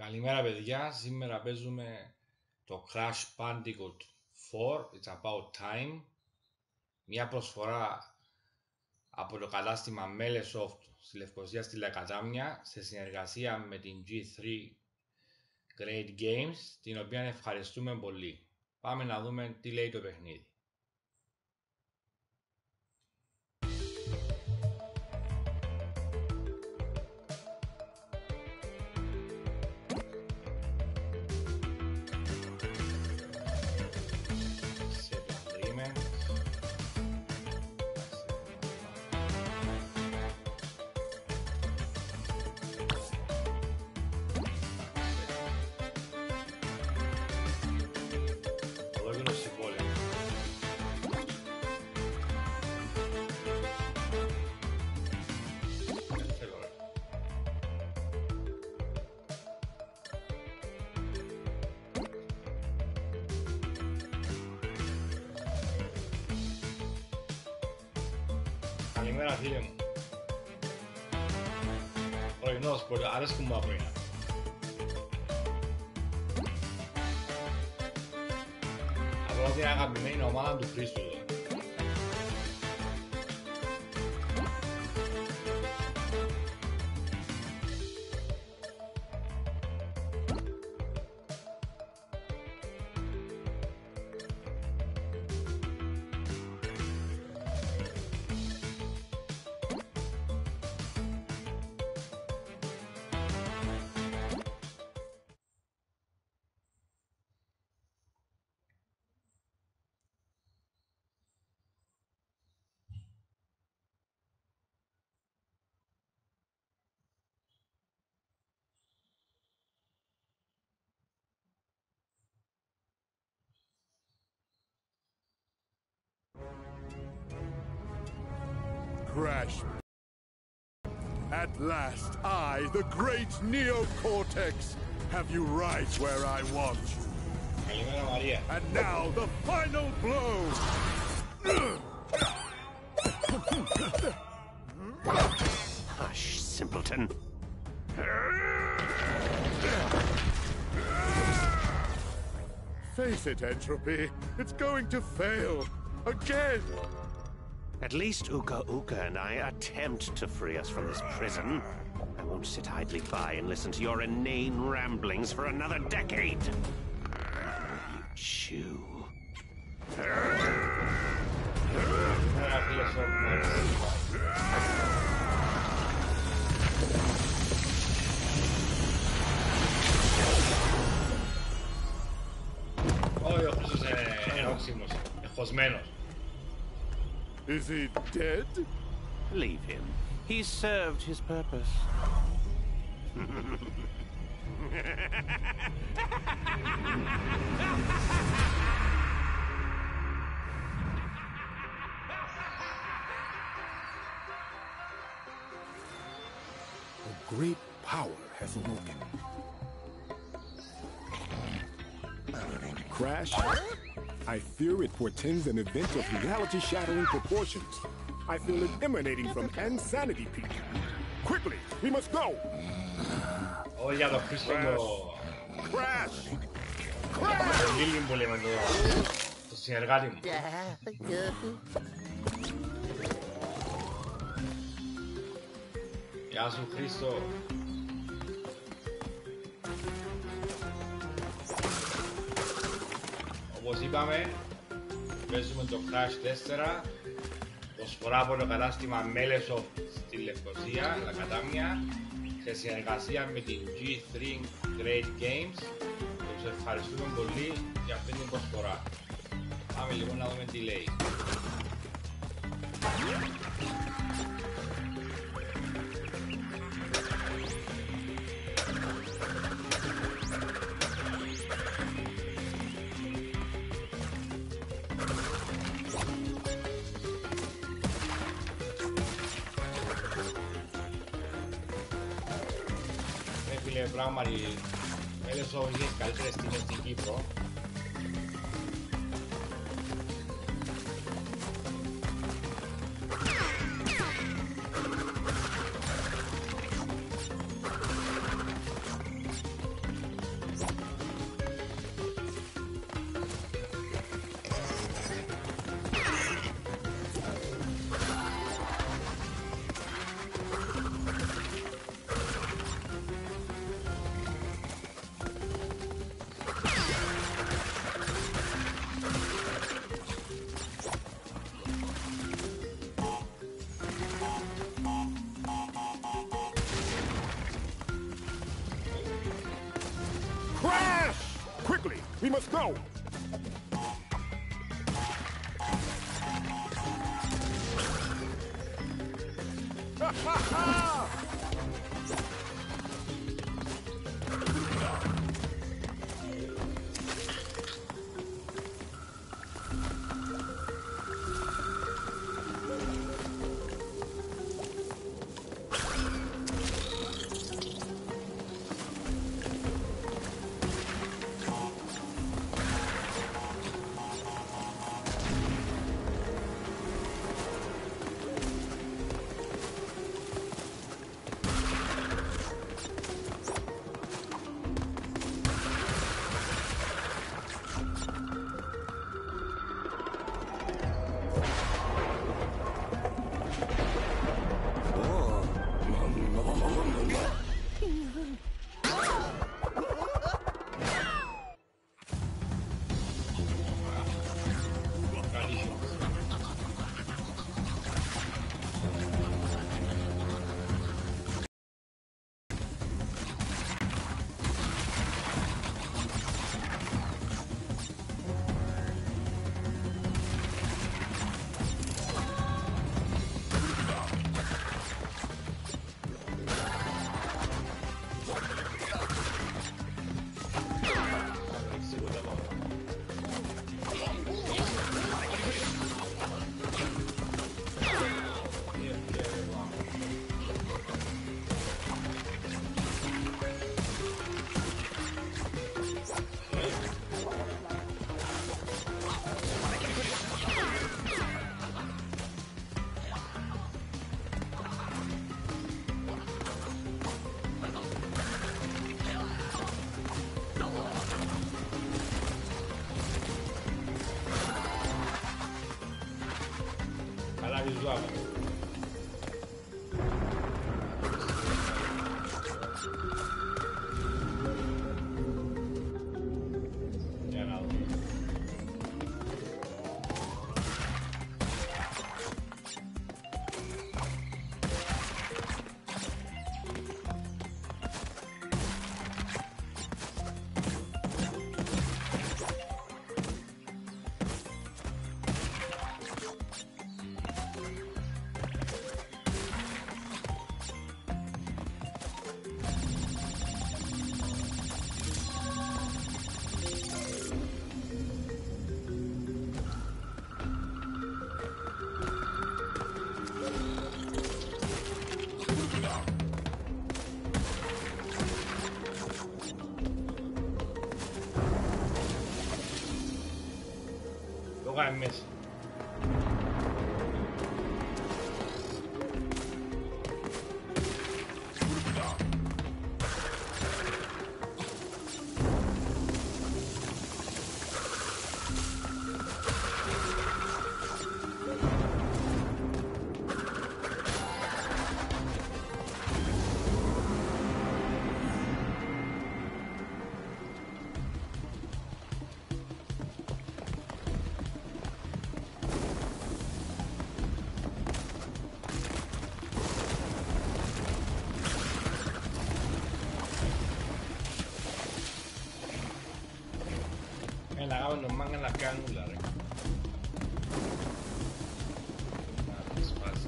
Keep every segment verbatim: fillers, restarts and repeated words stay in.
Καλημέρα παιδιά, σήμερα παίζουμε το Crash Bandicoot φορ, It's About Time. Μια προσφορά από το κατάστημα Melesoft στη Λευκοσία στη Λακατάμια σε συνεργασία με την τζι θρι Great Games, την οποία ευχαριστούμε πολύ. Πάμε να δούμε τι λέει το παιχνίδι. Καλημέρα φίλε μου. Πρωινός, πολύ αρέσκουν μου τα πρωινά. Απλά την αγαπημένη ομάδα του Χρήστου εδώ. Crash. At last, I, the great Neocortex, have you right where I want you. Καλημέρα Μαρία. And now, the final blow! Hush, simpleton. Face it, Entropy. It's going to fail. Again! At least Uka Uka and I attempt to free us from this prison. I won't sit idly by and listen to your inane ramblings for another decade. You chew. Όχι, ο Χρήστος είναι όξιμος, εχωσμένος. Is he dead? Leave him. He's served his purpose. A great power has awoken. Crash? I fear it portends an event of reality-shattering proportions. I feel it emanating from Insanity Peak. Quickly, we must go! Όχι για το Χρήστο το... Crash! Το Λίλιν που λέμε το... το συνεργάτη μου. Γεια σου Χρήστο. Όπως είπαμε, παίζουμε το Crash τέσσερα, προσφορά από το κατάστημα Melesoft στη Λευκοσία, Λακατάμια, σε συνεργασία με την τζι θρι Great Games, και τους ευχαριστούμε πολύ για αυτή την προσφορά. Πάμε λοιπόν να δούμε τι λέει. Φίλε, πράγματι, Melesoft είναι τις καλύτερες τιμές στην Κύπρο. We must go! Ha ha ha! Visual. Για να δούμε. Το κάνει μέσα. Έλα, γάβω το μάγκα να κάνουν, ρε. Να τη σπάσει.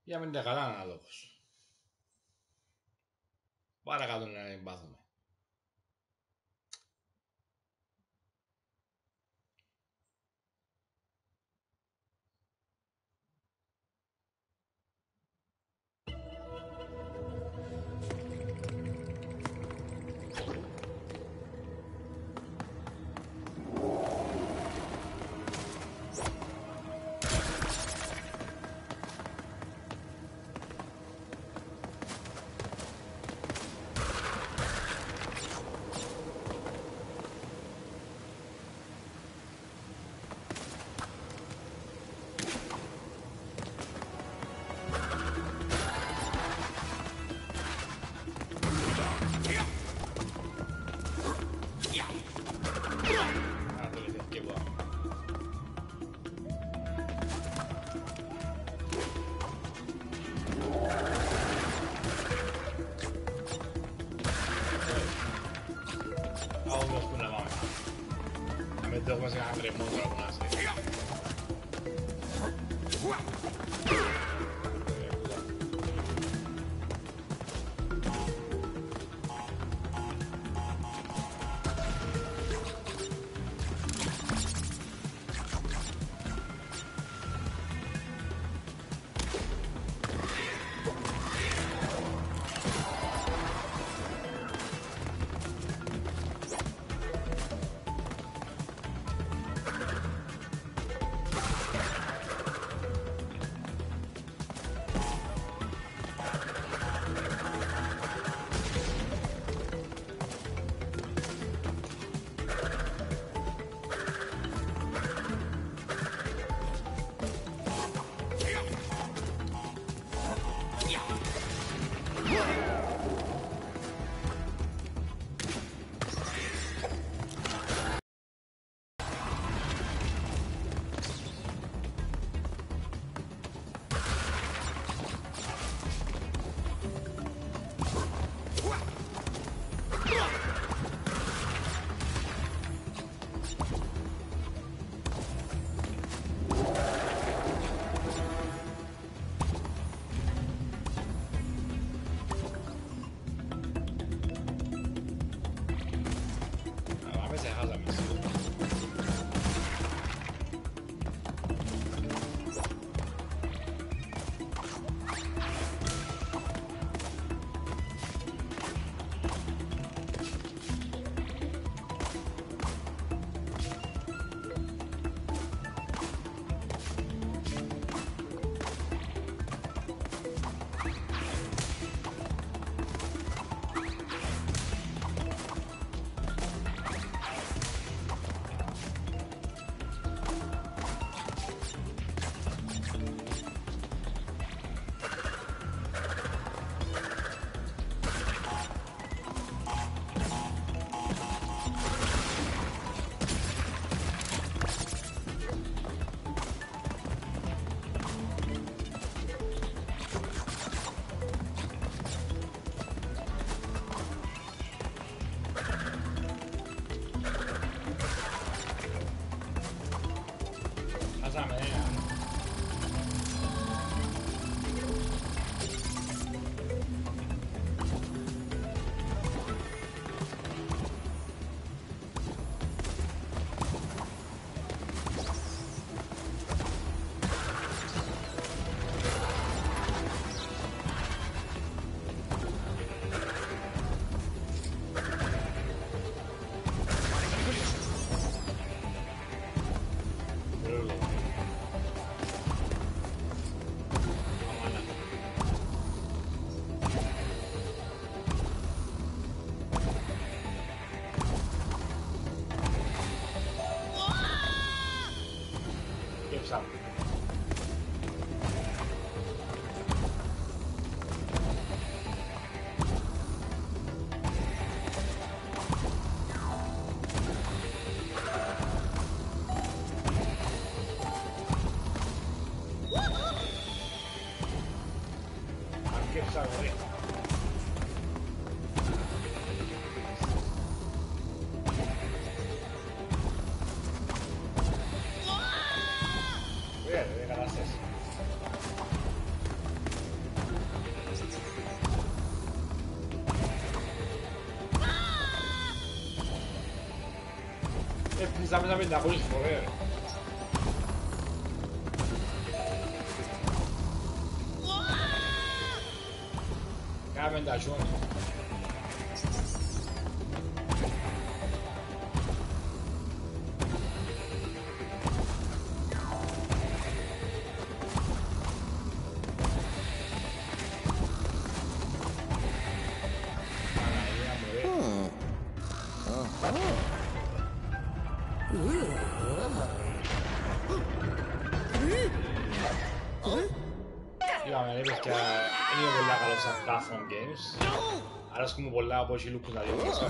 Για μην τα καλά ανάλογος. Παρακάτω να μην πάθουμε. Δεν έχουμε σε κανένα τρεμό τώρα που να είσαι. ζητάμε να πέντε απόλυση φορέα. Κάμε τα σιόνι. Είπαμε ρε παιδιά, είναι πολλά καλό σαν platform games. Αρέσκουν μου πολλά από όσοι λούκους να διόχασα.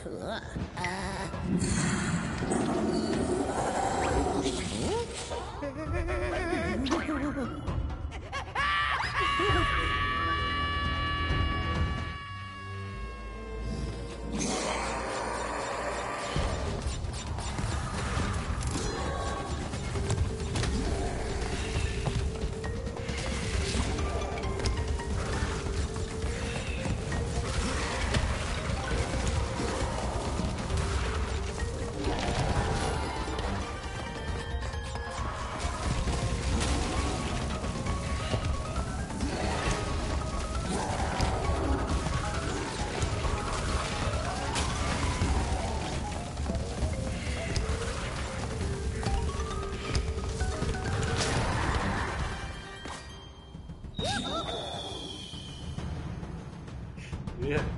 Yeah.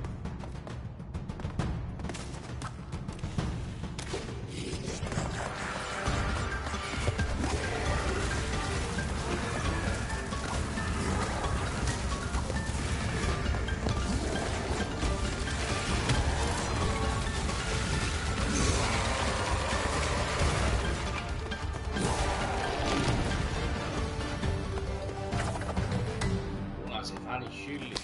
Να σε φάνει χίλι.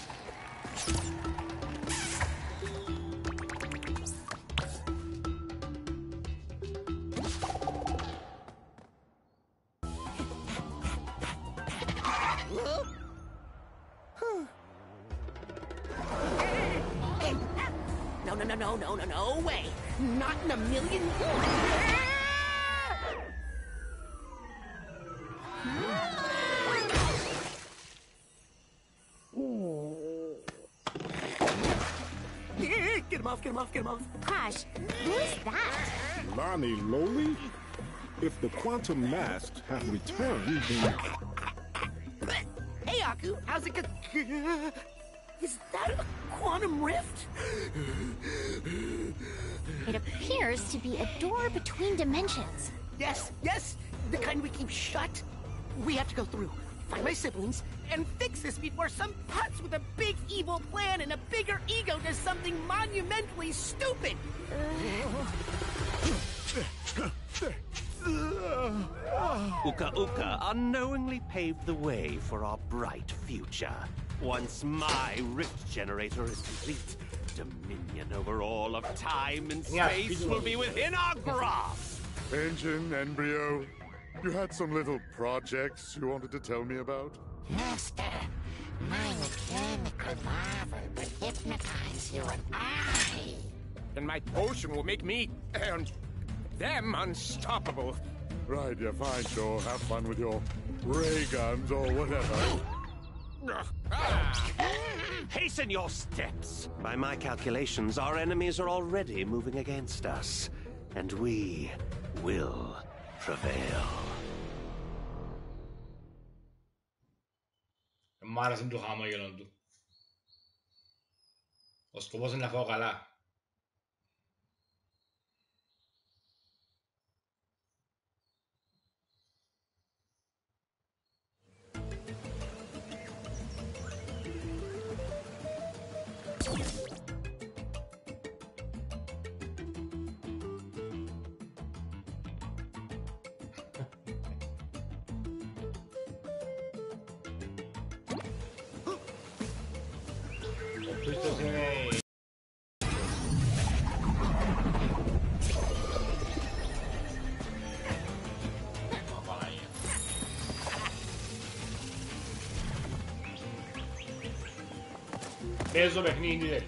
No, no, no, no, no, no, no way. Not in a million years. Get him off, get him off, get him off. Crash, who is that? Lonnie Lowly? If the quantum masks have returned, then... Hey, Aku, how's it go? Is that a quantum rift? It appears to be a door between dimensions. Yes, yes, the kind we keep shut. We have to go through, find my siblings, and fix this before some putz with a big evil plan and a bigger ego does something monumentally stupid. Uka Uka unknowingly paved the way for our bright future. Once my rift generator is complete, dominion over all of time and space will be within our grasp. Engine, Embryo, you had some little projects you wanted to tell me about? Master, my mechanical marvel will hypnotize you and I. And my potion will make me and them unstoppable. Right, yeah, fine, sure. Have fun with your ray guns or whatever. Hasten your steps! By my calculations, our enemies are already moving against us, and we will prevail. Μ' άρεσε το χαμόγελο του. Ο σκοπός είναι να φάω καλά. Αυτός είναι... Παίζω παιχνίδι, δεν.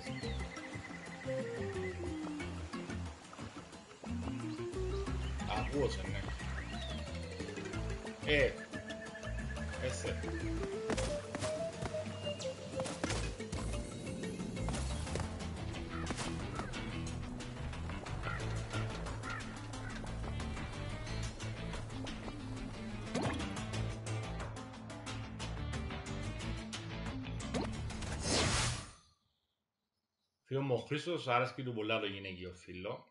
Ε, έθε. Φίλο μου ο Χρήστος άρεσκε του πολλά το γυναικείο φίλο.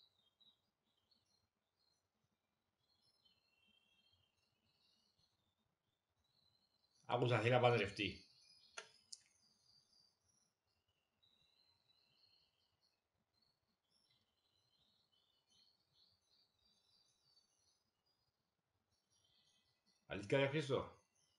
Άκουσα θέλει να παντρευτεί. Αλήθεια ρε Χρήστο.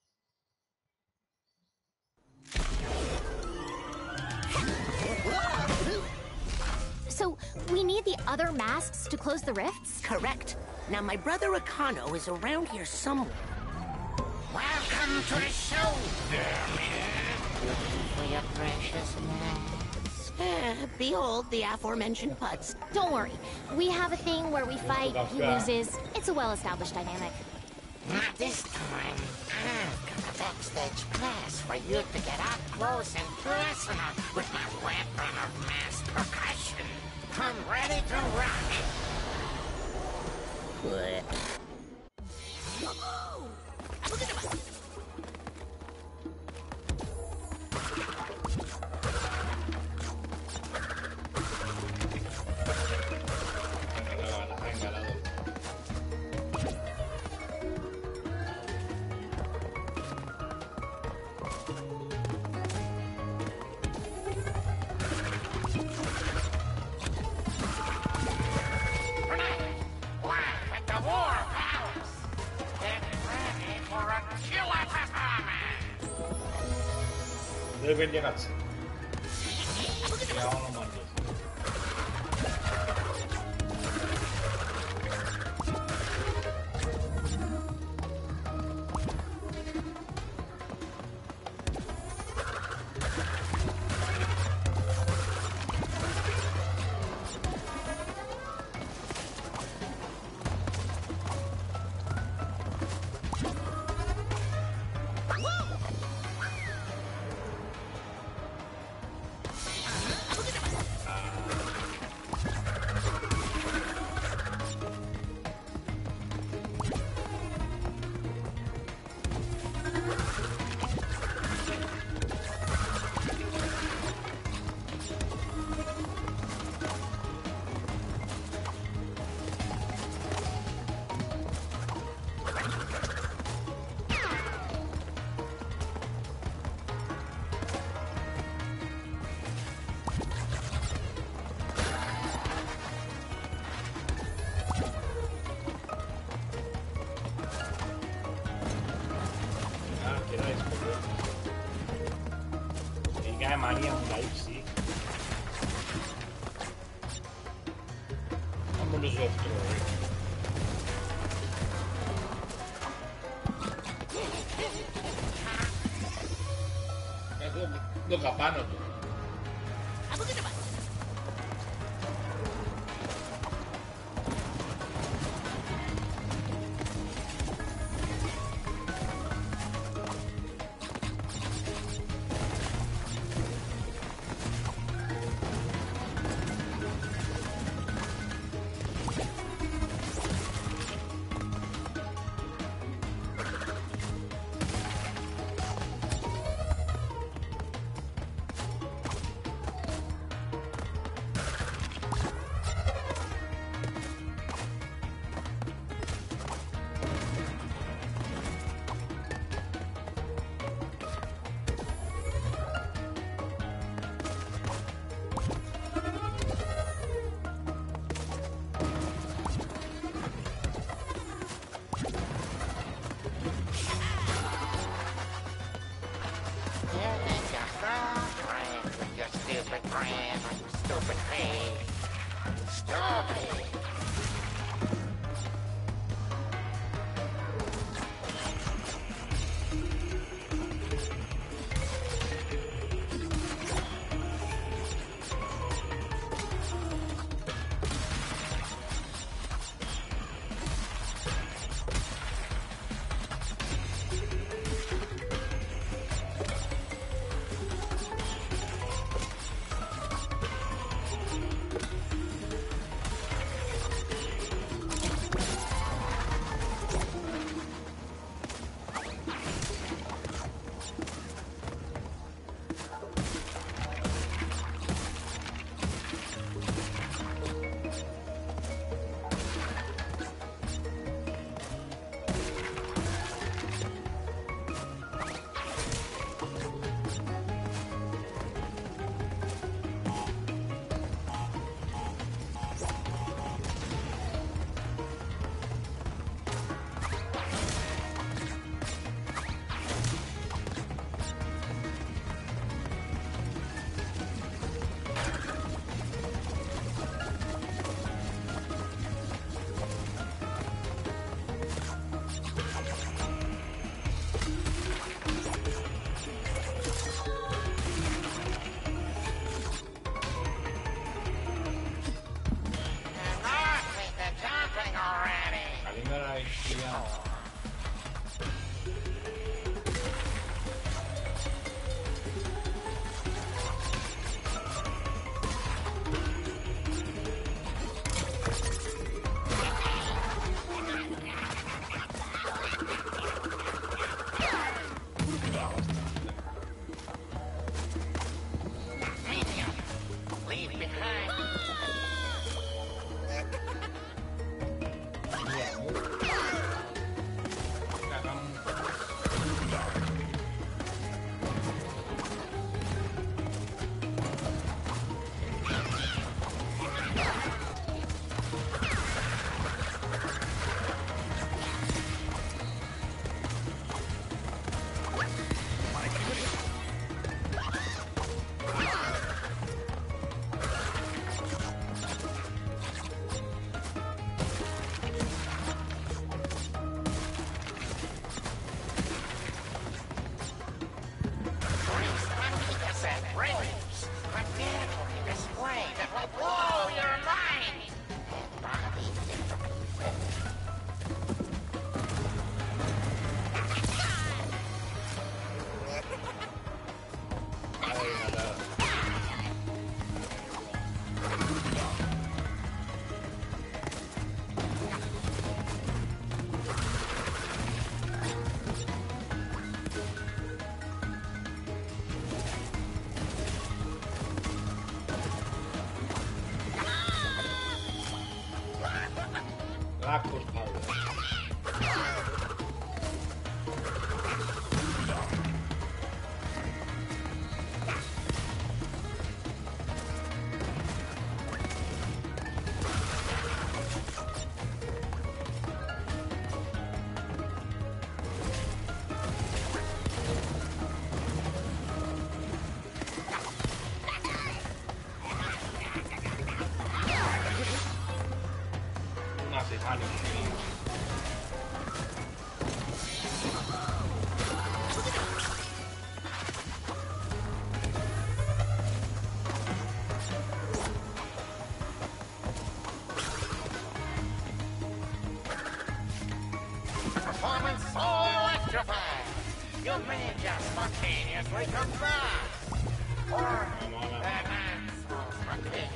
So, we need the other masks to close the rifts? Correct. Now, my brother Akano is around here somewhere. Welcome to the show, Dermot. Looking for your precious mask. Eh, behold the aforementioned putz. Don't worry. We have a thing where we fight, he loses. It's a well-established dynamic. Not this time. I've got a backstage pass for you to get up close and personal with my weapon of mass percussion. I'm ready to rock. Δεν πέντε κάτσε. Για όνομα του. Μανία μου τα ύψη. Αν μου το ζωφτρώ. Έχω το καπάνω του. actually come back. Or an asshole repeat.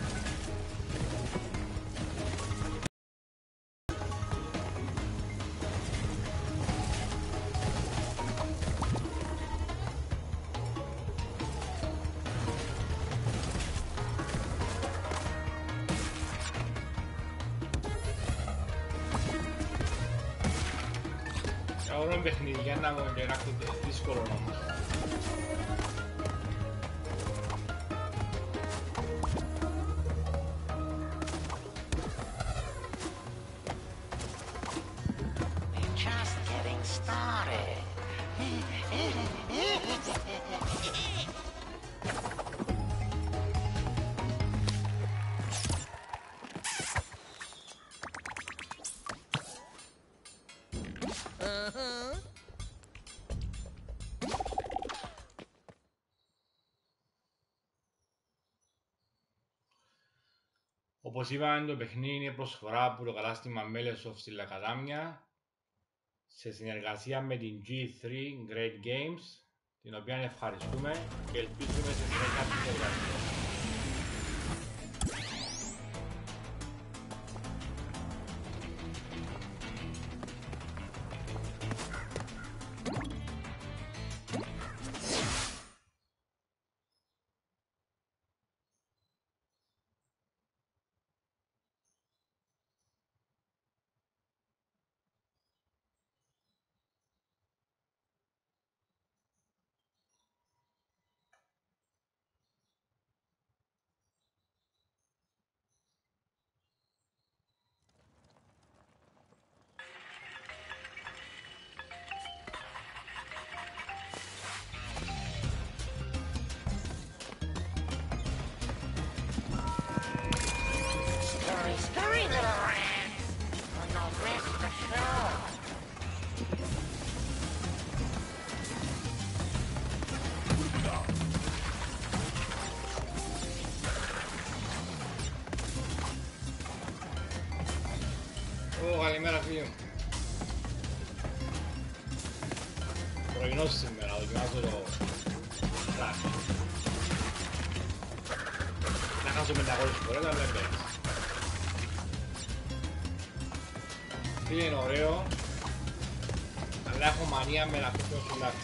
Ahora en παιχνίδι για να μου γεράκω δύσκολο όμως. Just getting started. Όπως είπαμε, το παιχνίδι είναι προσφορά από το κατάστημα Melesoft στη Λακαδάμια σε συνεργασία με την τζι θρι Great Games, την οποία ευχαριστούμε και ελπίζουμε σε συνέχεια της εργασίας. Scurry, scurry, little rat. Or you'll miss the show. Ω, καλημέρα φίλοι μου. Πρωινός σήμερα, δοκιμάζω το Crash. Να χάσω πεντακόσιες φορές, αλλά δεν παίρνεις. Τι είναι ωραίο, αλλά έχω μανία με να πέφτω στο λάθος.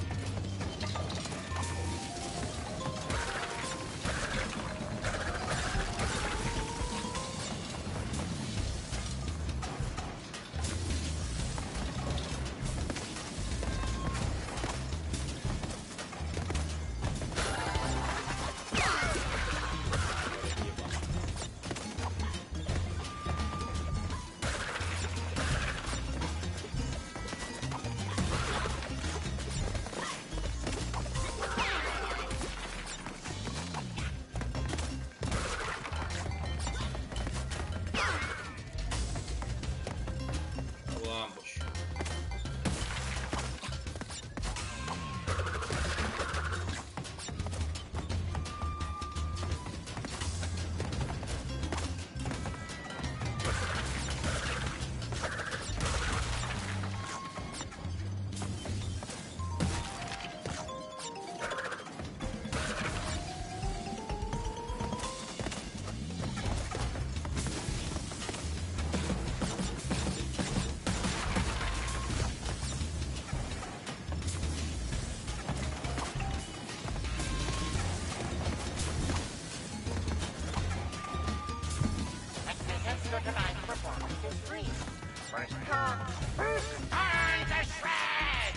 Tonight's performance is free. First come, first burn to shreds!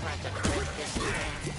tried to quit this time.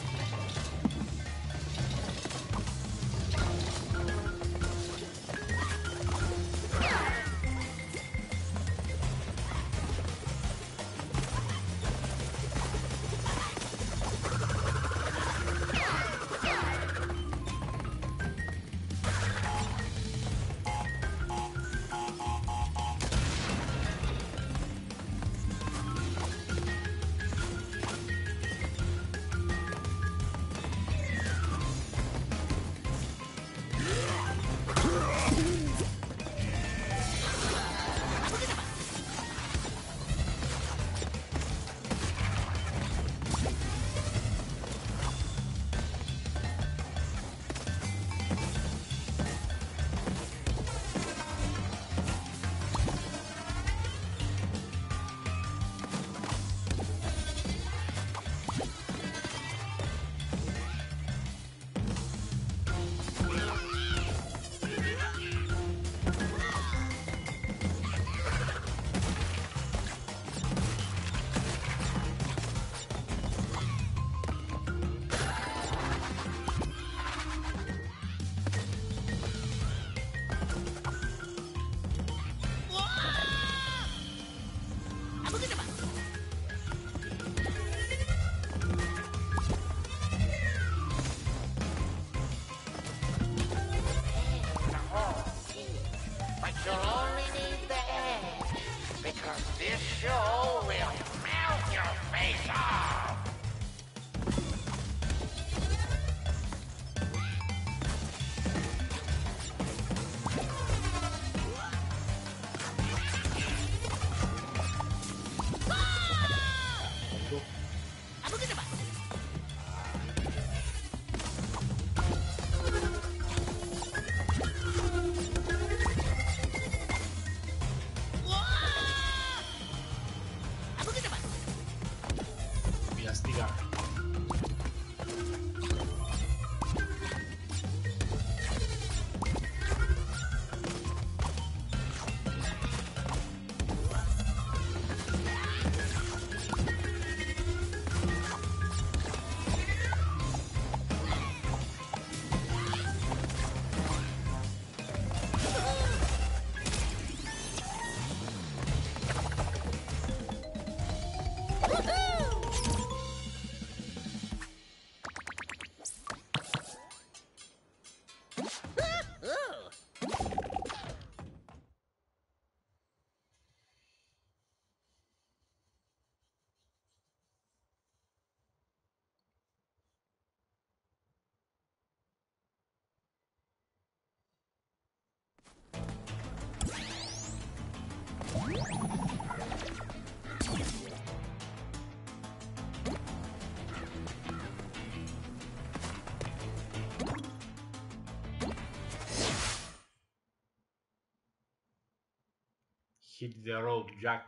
Hit the road, Jack.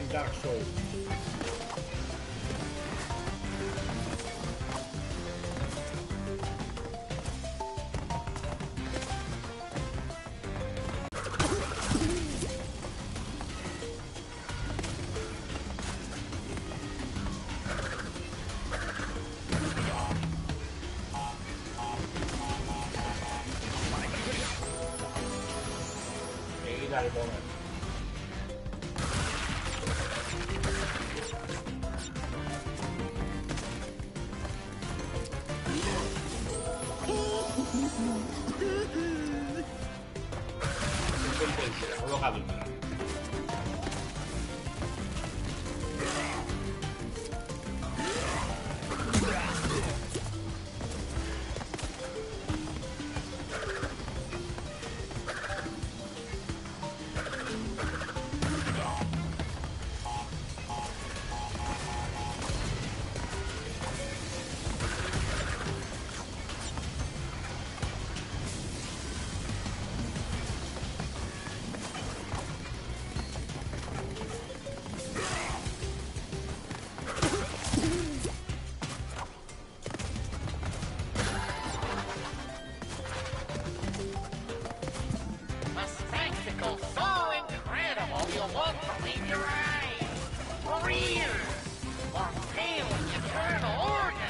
fucking Dark Souls. Κοίτα λοιπόν. Θα το κάνουμε. A spectacle so incredible you won't believe your eyes. Real or pale when you turn order.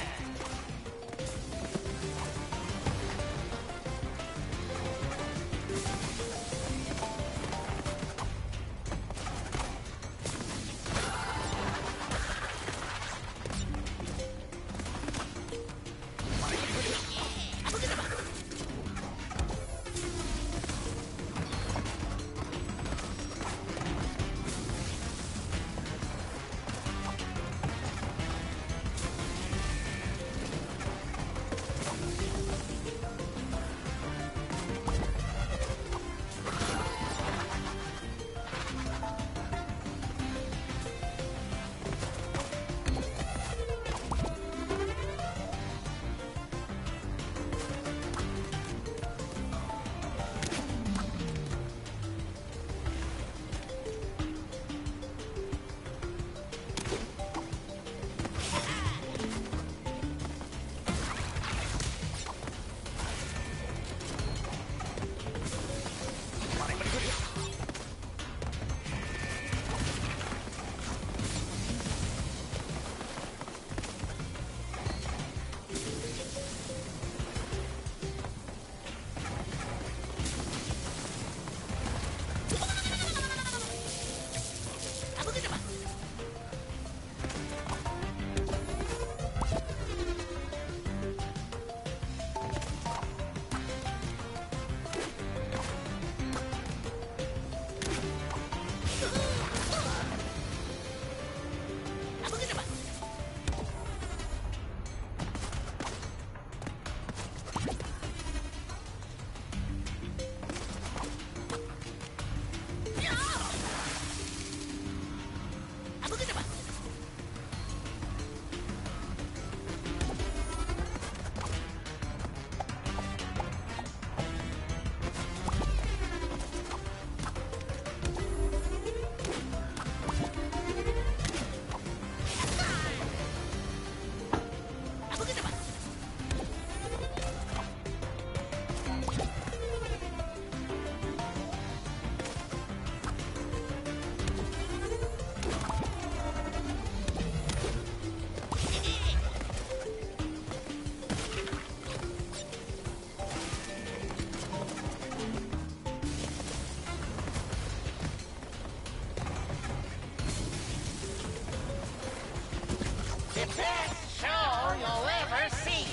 The best show you'll ever see.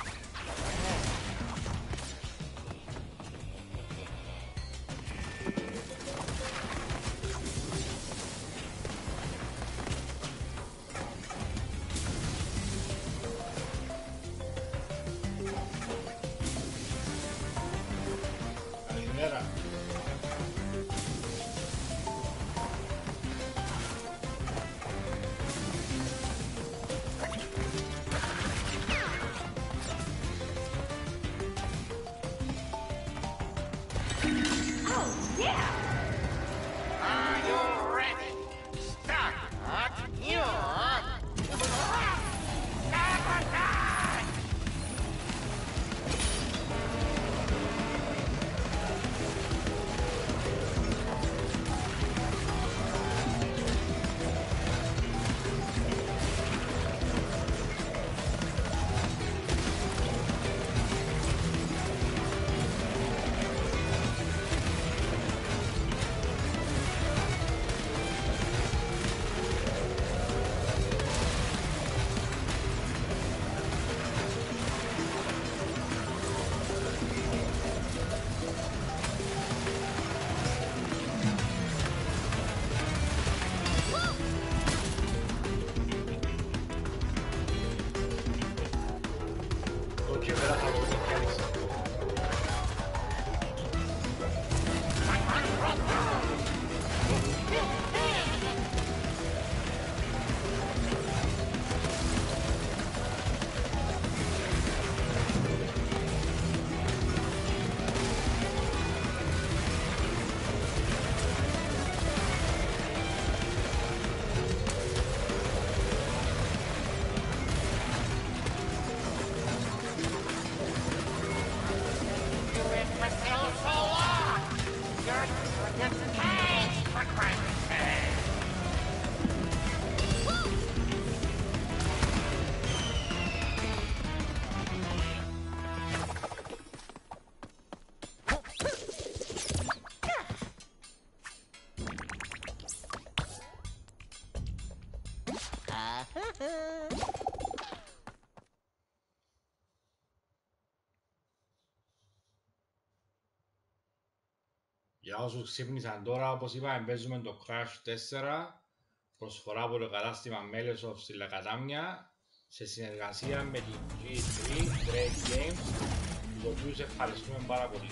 Καλημέρα. Για όσους ξύπνησαν τώρα, όπως είπαμε, παίζουμε το Crash τέσσερα, προσφορά από το κατάστημα Melesoft στη Λακατάμια, σε συνεργασία με την τζι θρι Great Games, τους οποίους ευχαριστούμε πάρα πολύ.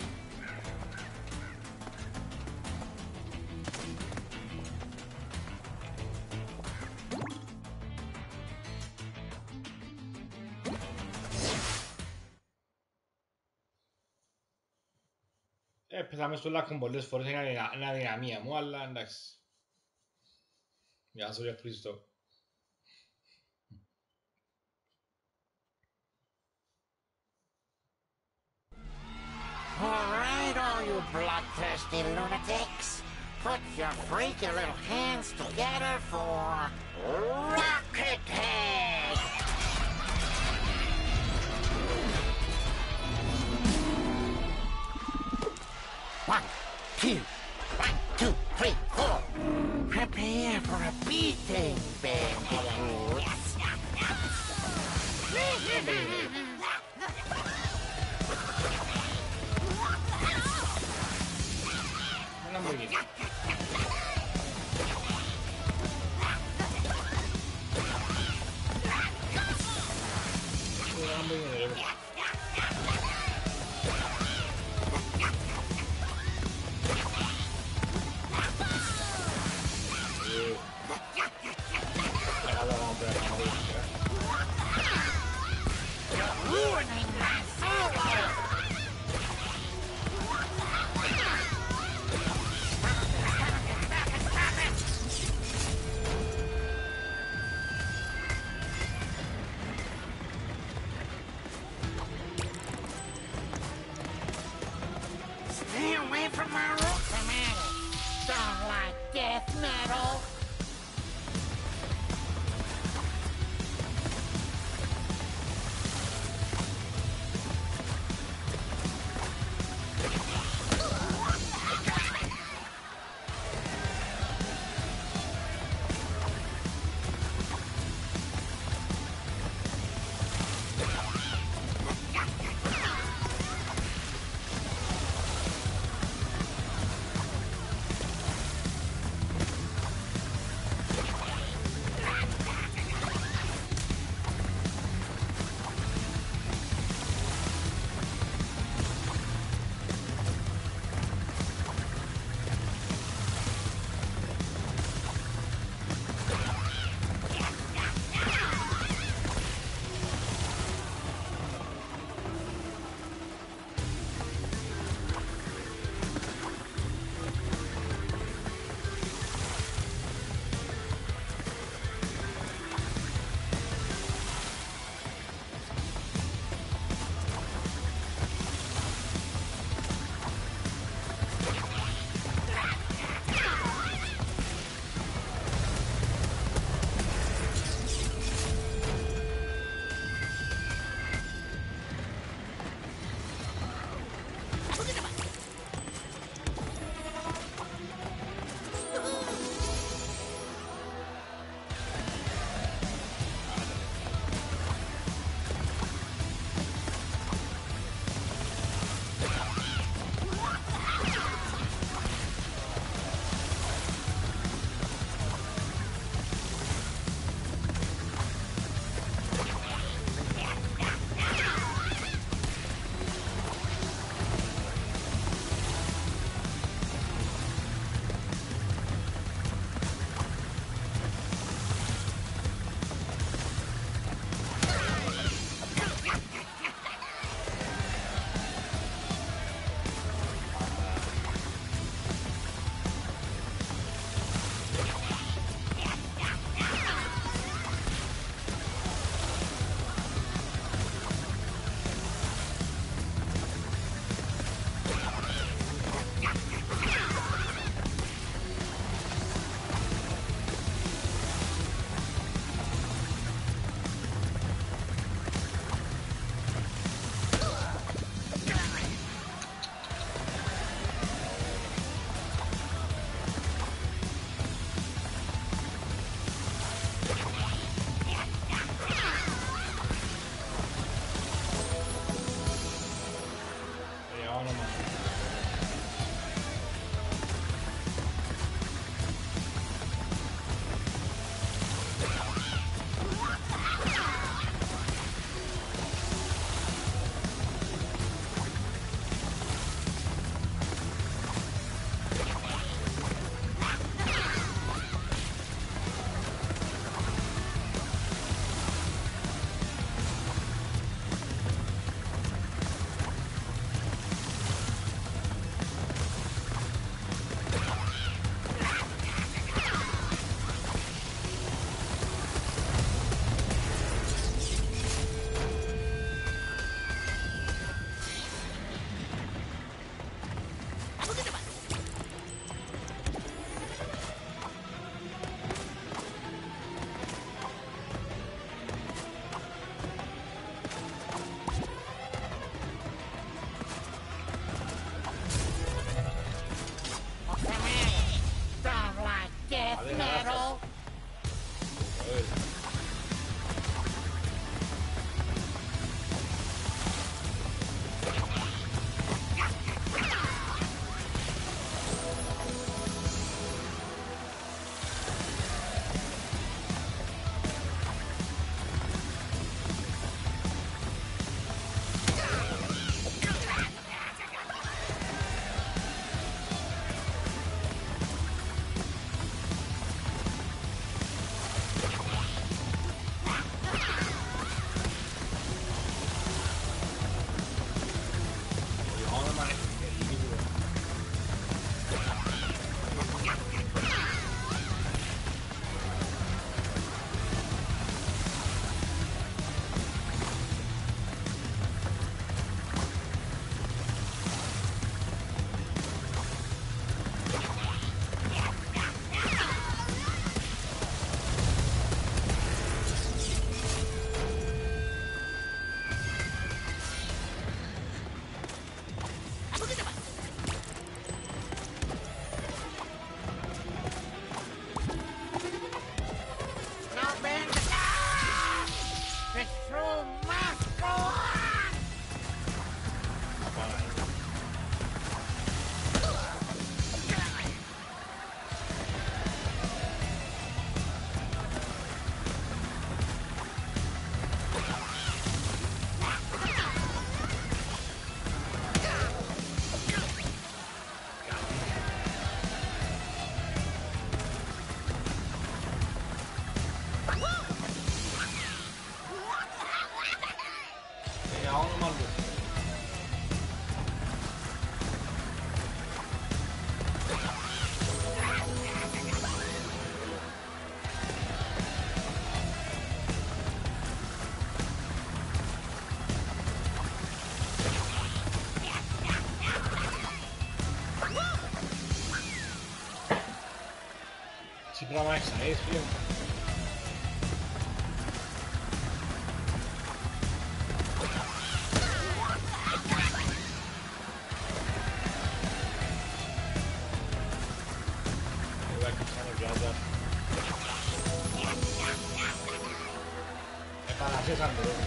Ε, πέθαμε στο λάκκο πολλές φορές, είναι ένα αδυναμία μου, αλλά εντάξει. Γεια σου, ρε Χρήστο. All right, all you bloodthirsty lunatics, put your freaky little hands together for Rocket Head! One, two, one, two, three, four. Prepare for a beating, Ben. Ένα μου γίνει. Ένα μου γίνει, ρε. Ruining my solo! Stay away from my roots, man. Don't like death metal. Πράγμα έχεις να είσαι φίλε μου. Επανασύσαν το ρόλο.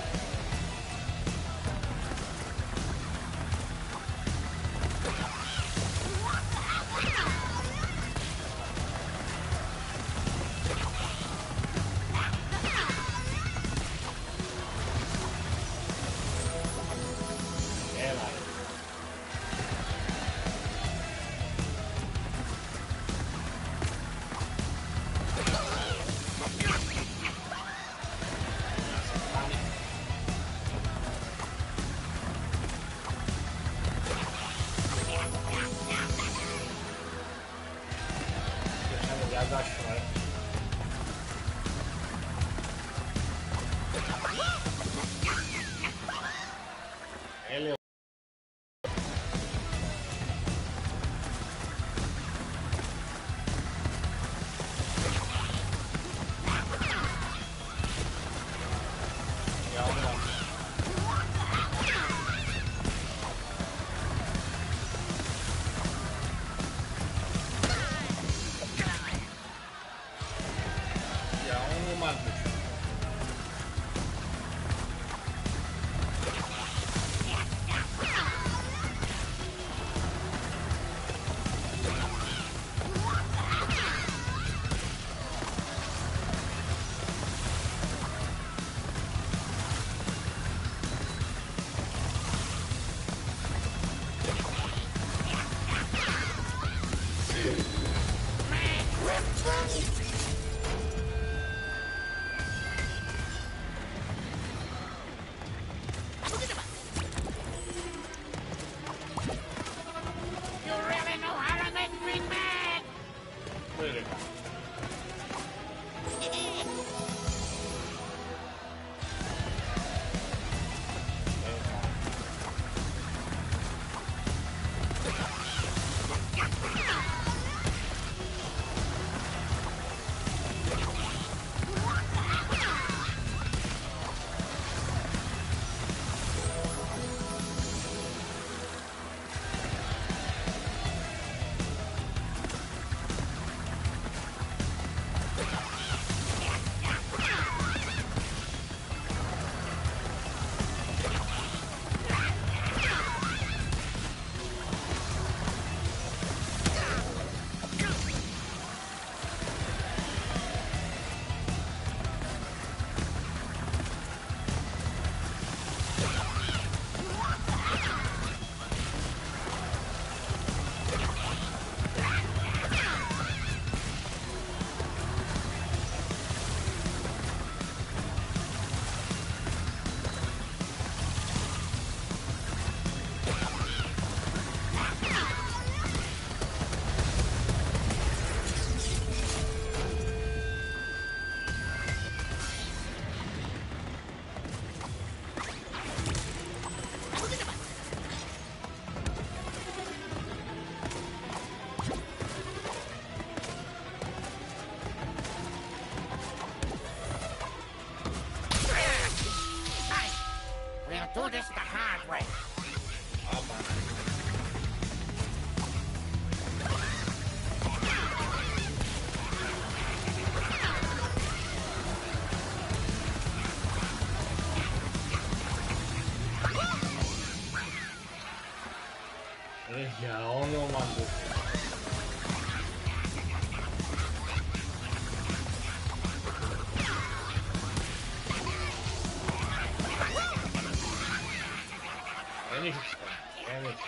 Do this the hard way. Ρε για όνομα του. Δεν έχεις δεν έχεις.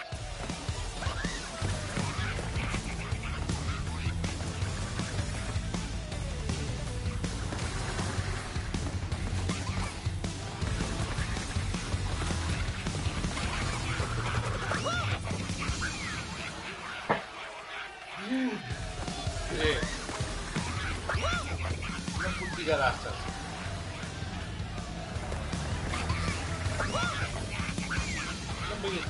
Δεν πού την κατάσταση. Δεν πήγε.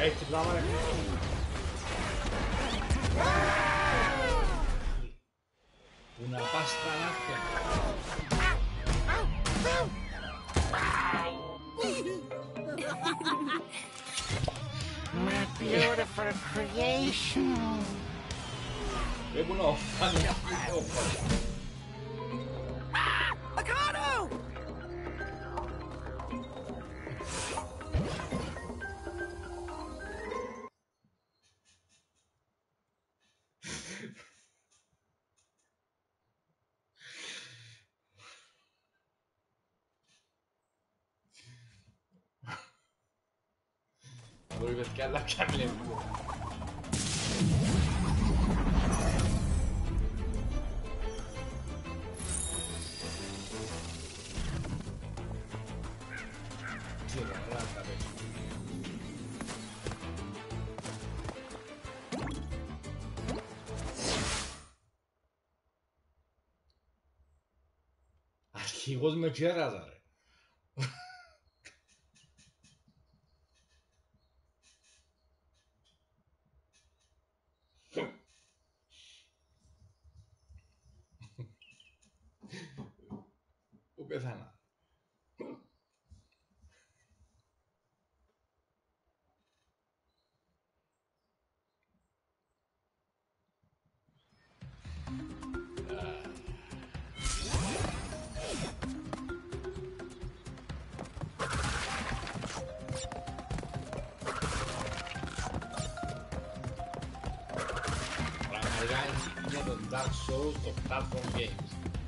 Έτσι πράγμα είναι. Που να πας στα να'θια. My beautiful creation. Πρέπει να οφάνει αυτό. Akano! Μπορεί να και άλλα κάνει λίγο. Τι είναι, αλλά τα πες. Αρχηγός με κέραζα ρε. Πού πέθανα. Πραγματικά είναι το Dark Souls των platform games.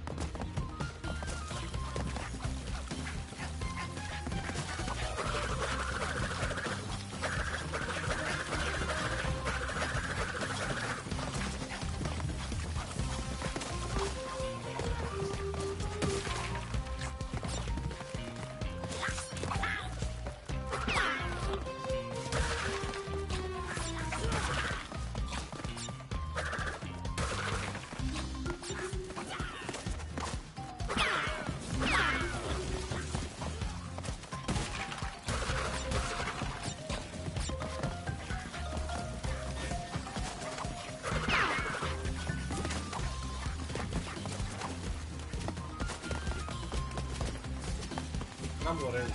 Να μπορέσει.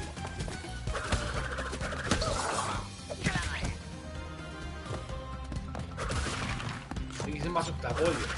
Πήγε μας από τα πόδια.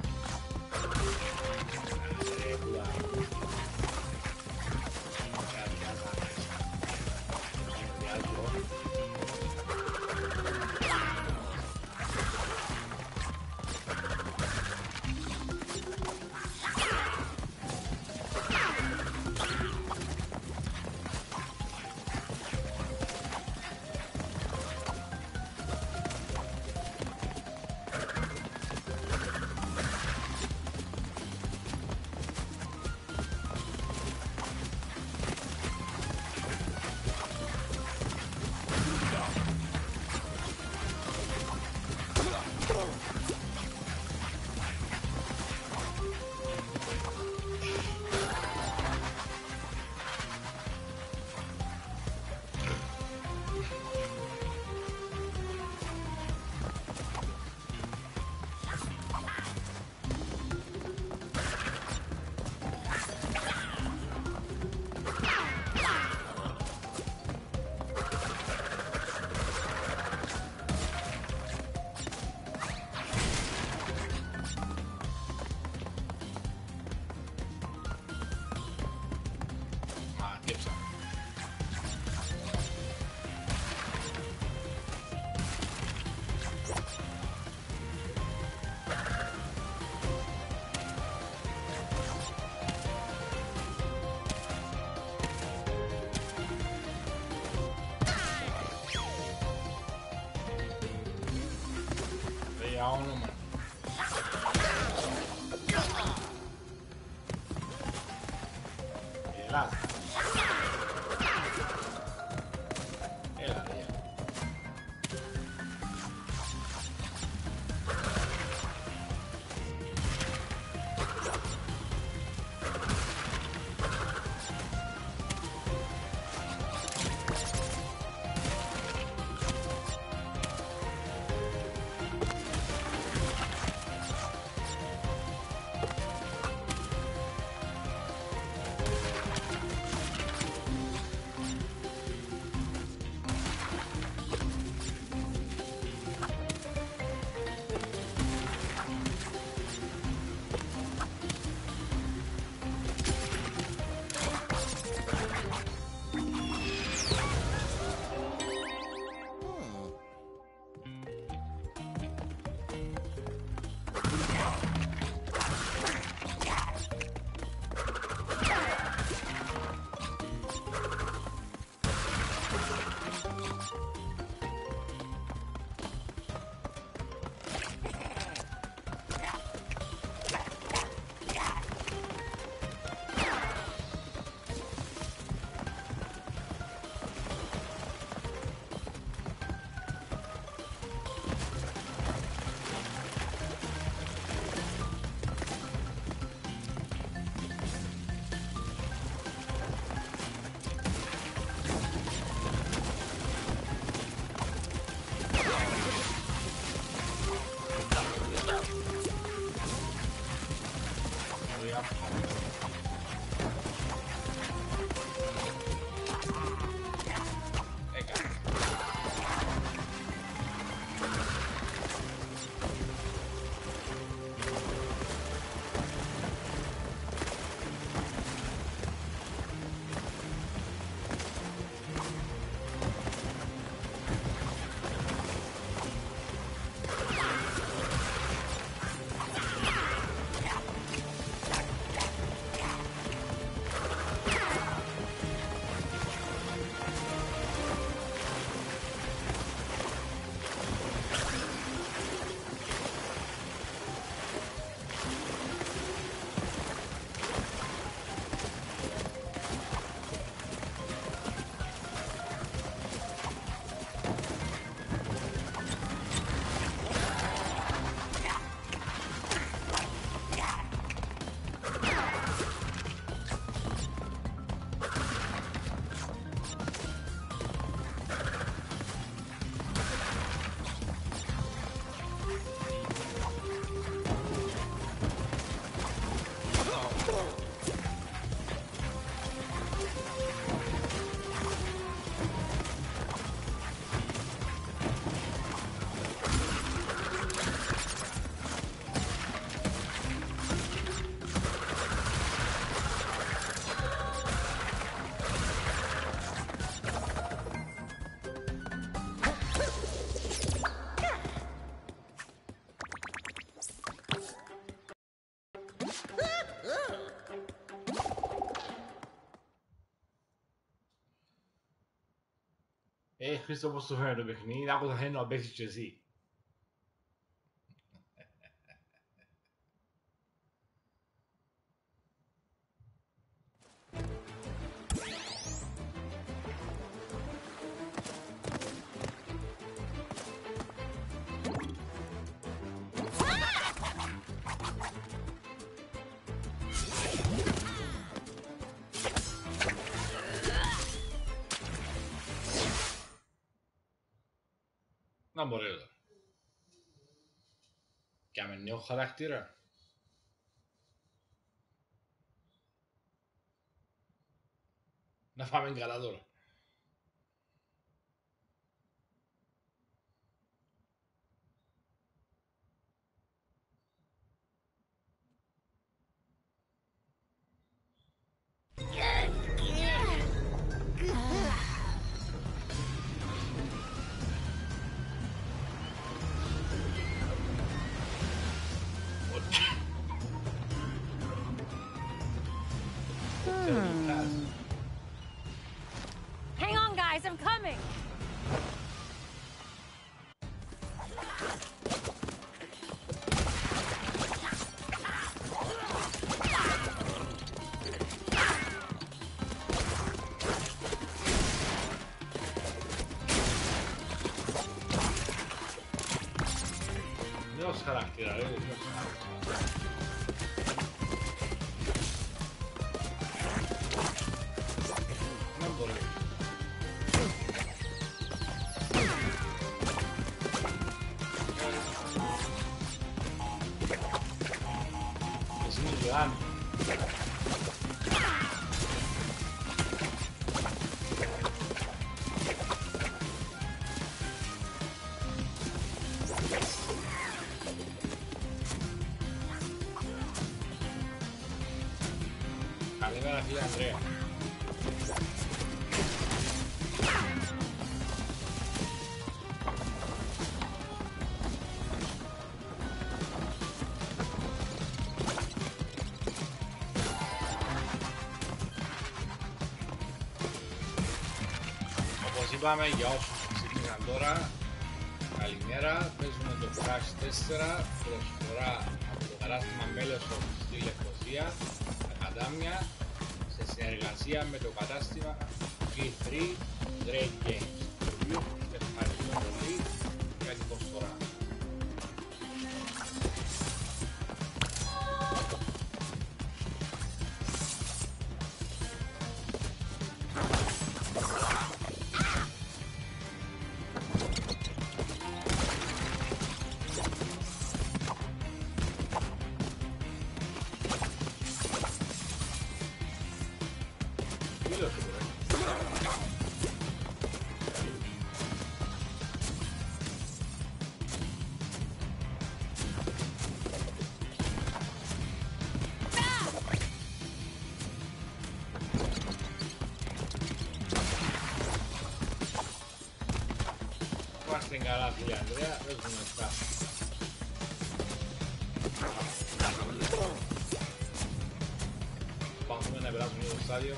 Για όνομα. Έλα. Έλα, έλα. Ε, Χρήστο, πώς το φαίνεται το παιχνίδι, άκου θα θέλει να παίξεις και εσύ. Να μπορεί τώρα. Και με νέο χαρακτήρα. Να φάμε καλά τώρα. Hang on, guys, I'm coming. Νέος χαρακτήρα, ρε, νέος χαρακτήρα. Δεν μπορεί. Εσύ είναι γιγάντη. Καλημέρα φίλε Ανδρέα. Όπως είπαμε για όσους ξεκίνησαν τώρα, καλημέρα, παίζουμε το Crash τέσσερα, προσφορά από το κατάστημα Melesoft στη Λευκοσία, τα Καντάμια, σε συνεργασία με το κατάστημα τζι θρι Great Games, το οποίο ευχαριστούμε πολύ για την προσφορά. Είμαστε καλά, φίλε Ανδρέα, παίζουμε αυτά. Πάμε να περάσουμε στο στάδιο.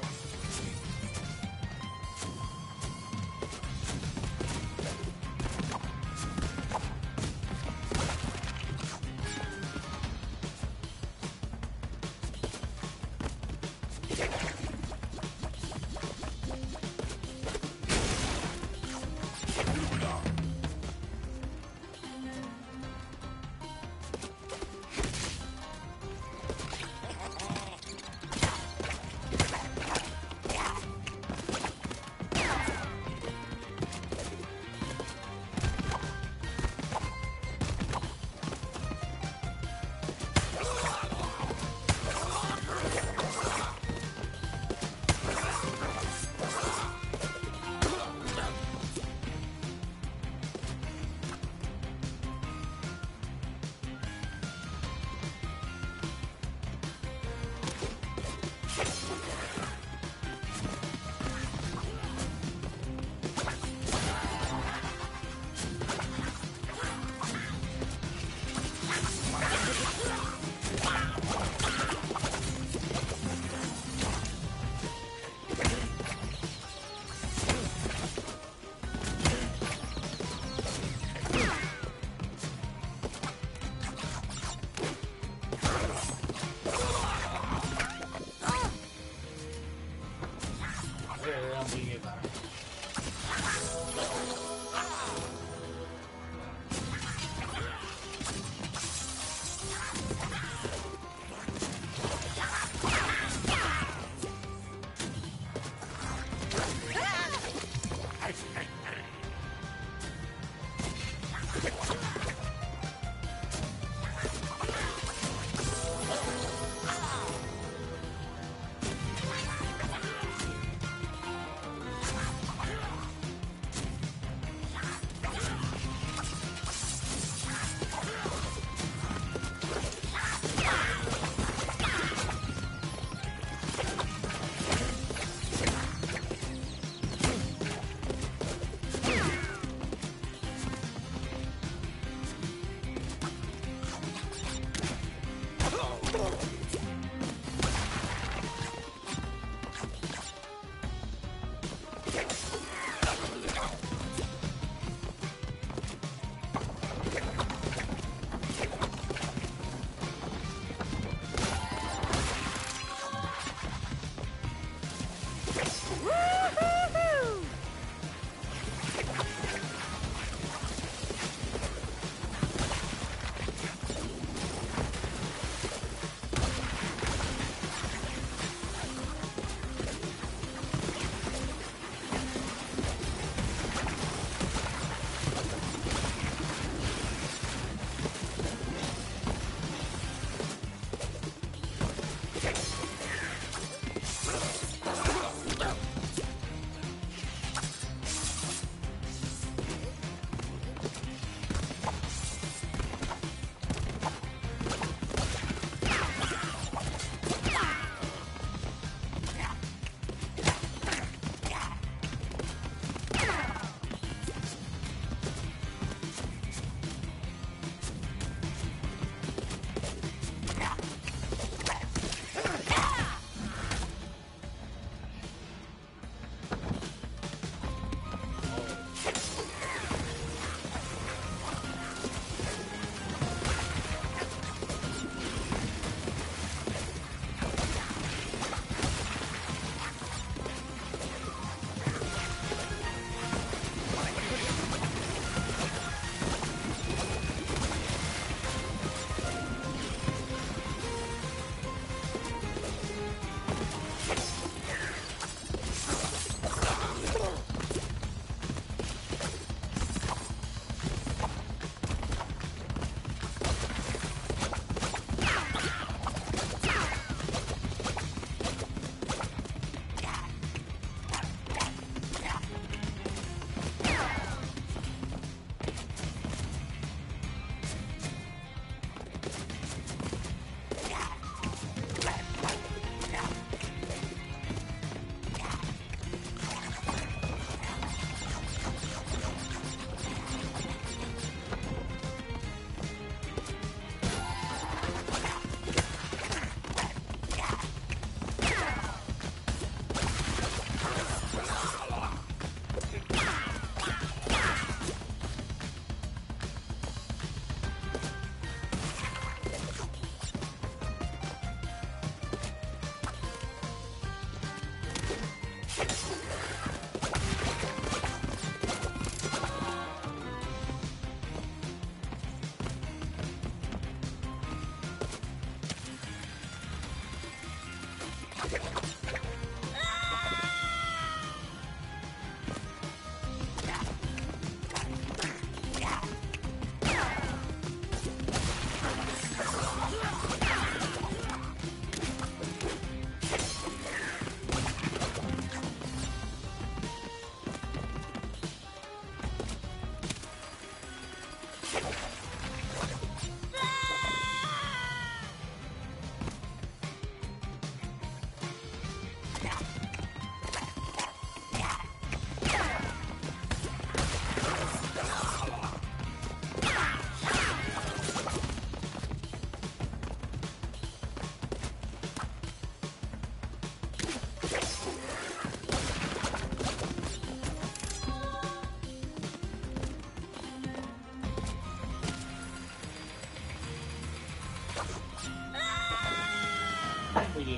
πήγε.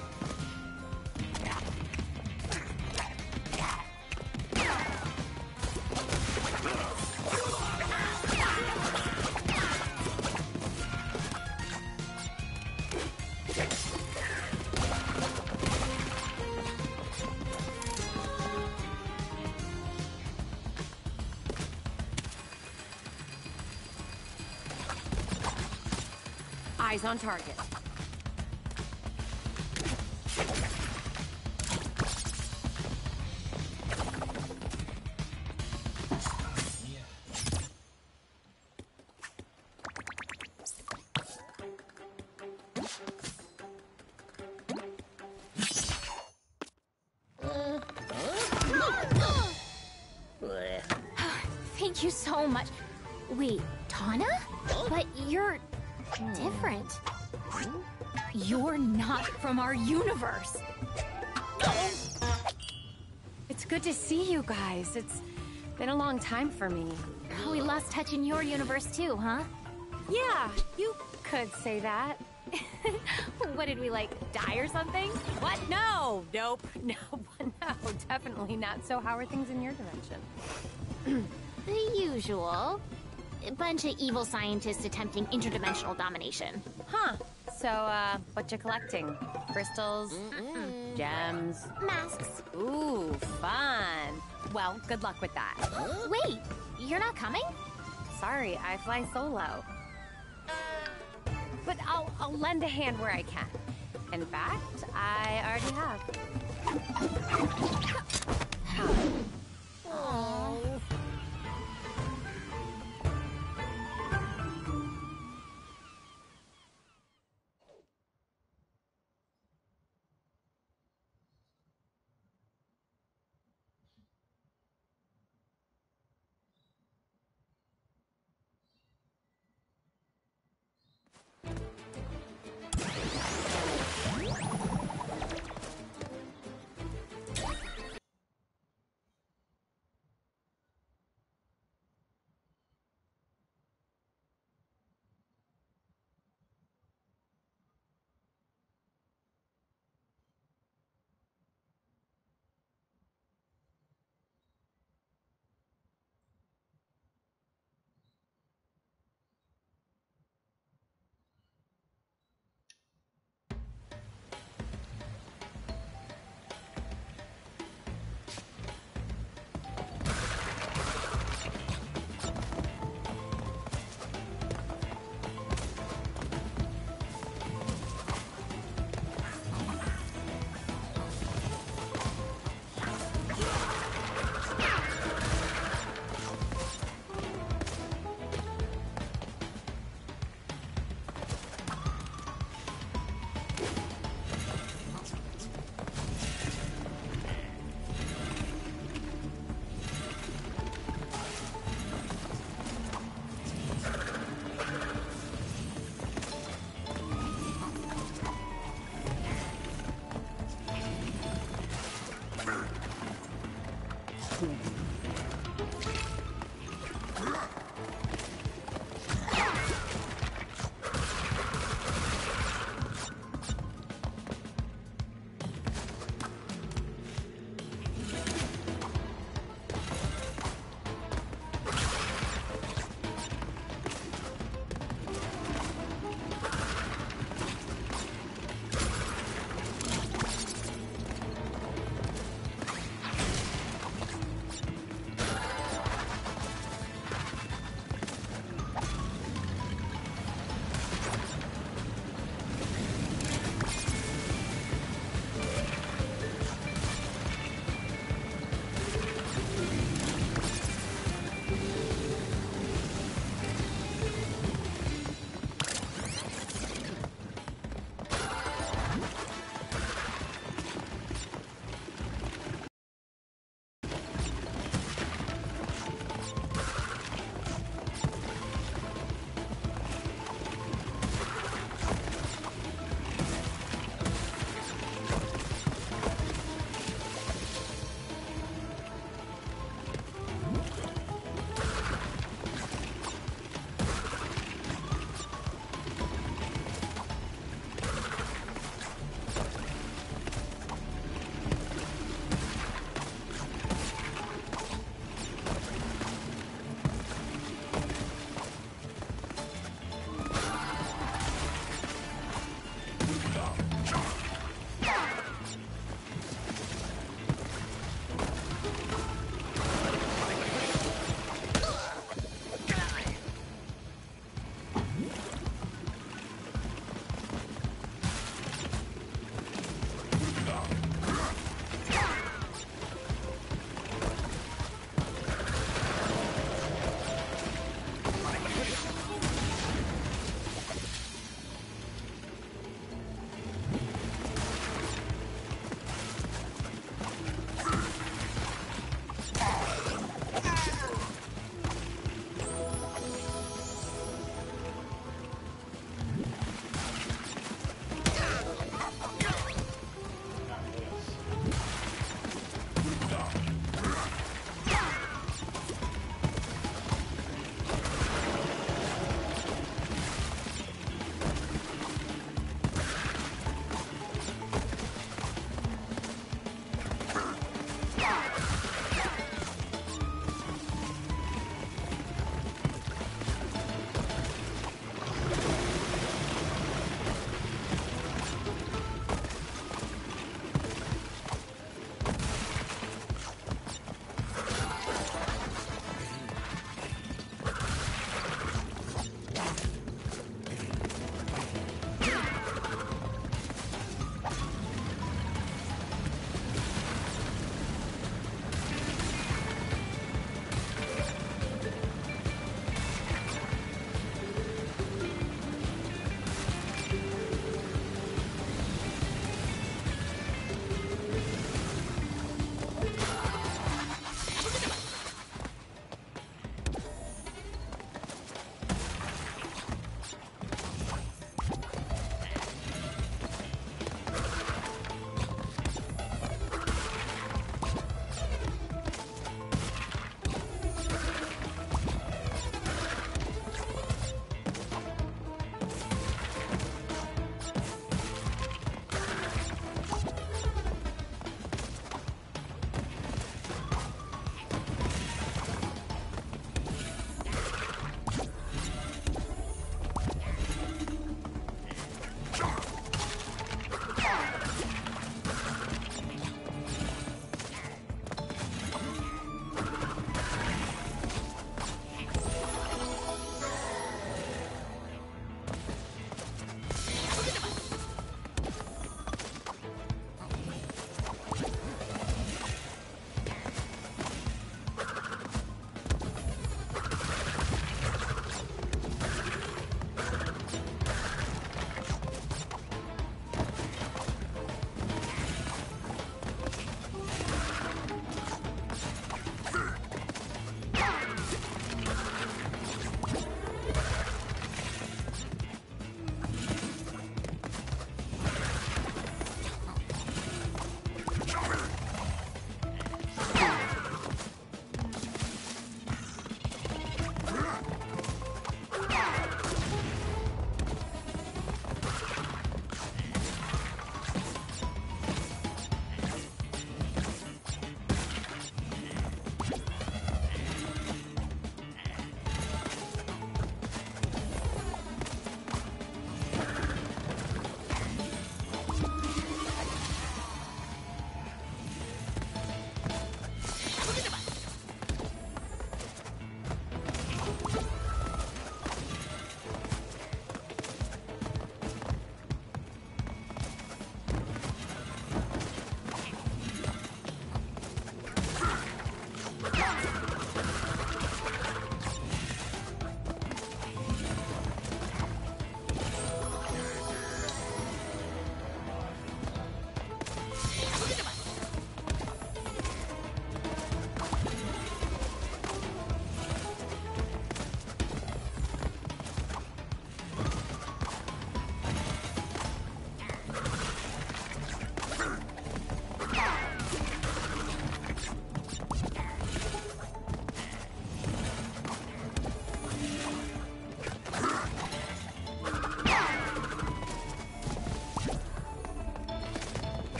Eyes on target. Thank you so much. Wait, Tana? But you're different. You're not from our universe. It's good to see you guys. It's been a long time for me. We lost touch in your universe too, huh? Yeah, you could say that. What did we, like, die or something? What? No! Nope. No, no, definitely not. So how are things in your dimension? The usual. A bunch of evil scientists attempting interdimensional domination. Huh. So, uh, what you collecting? Crystals? Mm-mm. Gems? Masks. Ooh, fun. Well, good luck with that. Wait, you're not coming? Sorry, I fly solo. But I'll, I'll lend a hand where I can. In fact, I already have. Oh.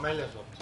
Μέλεσοφτ.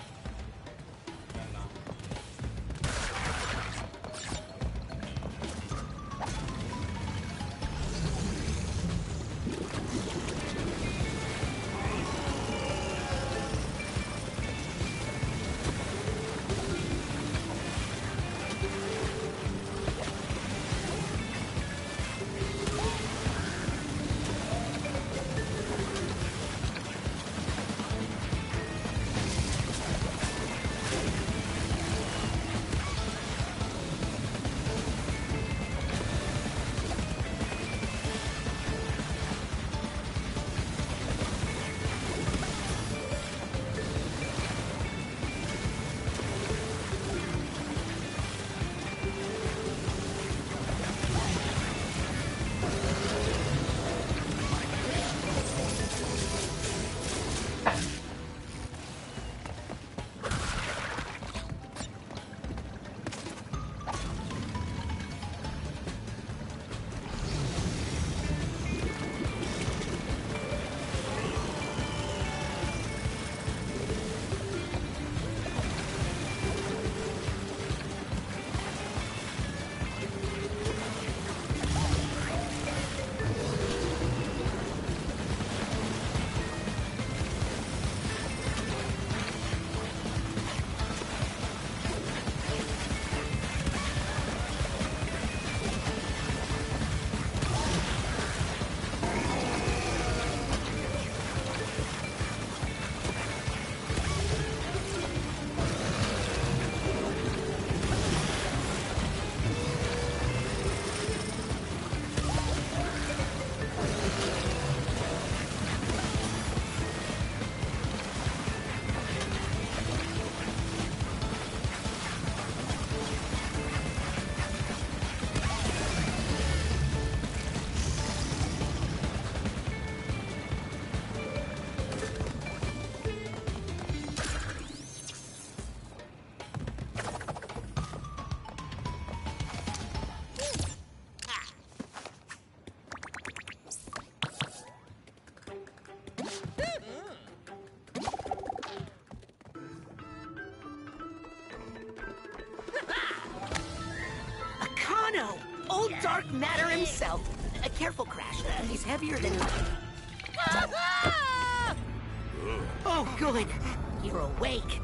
Old dark matter himself. Uh, careful, Crash. Uh, he's heavier than... Oh, good. You're awake.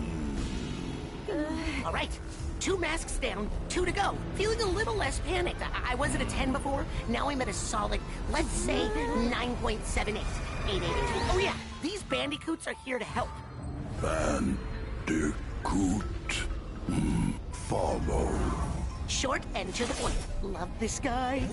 All right. Two masks down, two to go. Feeling a little less panicked. I, I was at a ten before. Now I'm at a solid, let's say, nine point seven eight. eight eighty-two. Oh, yeah. These bandicoots are here to help. Bandicoot. Mm, follow. Short and to the point. Love this guy.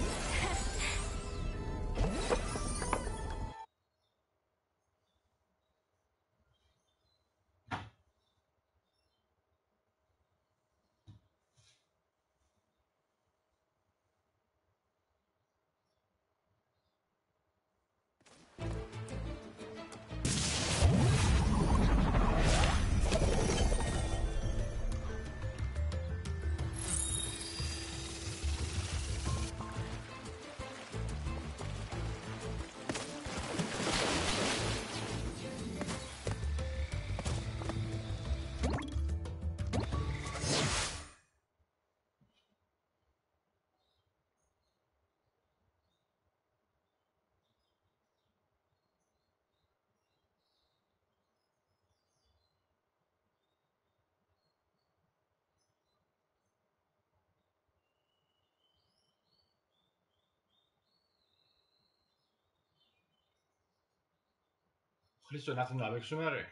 Χρήστο, να έρθουμε να παίξουμε, ρε.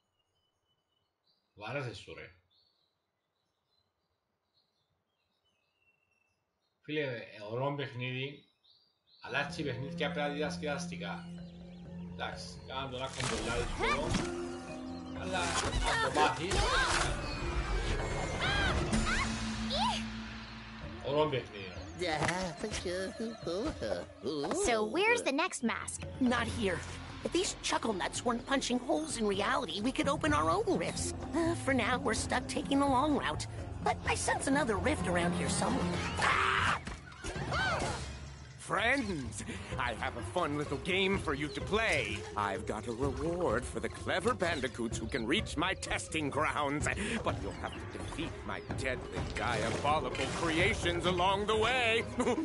Βάρασες σου, ρε. Φίλε, ωραίο παιχνίδι, αλλά έτσι παιχνίδια πρέπει να διασκεδαστικά. Εντάξει, κάναν τον άκον πολλά δύσκολο, αλλά αν το μάθεις... Ωραίο παιχνίδι. So where's the next mask? Not here. If these chuckle nuts weren't punching holes in reality, we could open our own rifts. Uh, for now, we're stuck taking the long route. But I sense another rift around here somewhere. Ah! friends. I have a fun little game for you to play. I've got a reward for the clever bandicoots who can reach my testing grounds. But you'll have to defeat my deadly, diabolical creations along the way.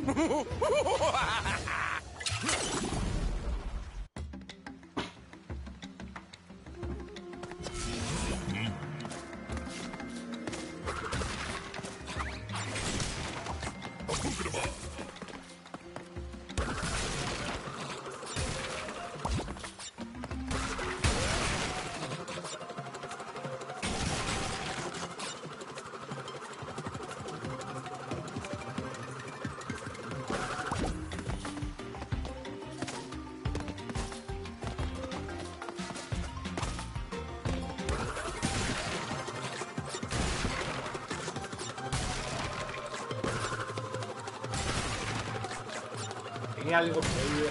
Tenía algo que oír.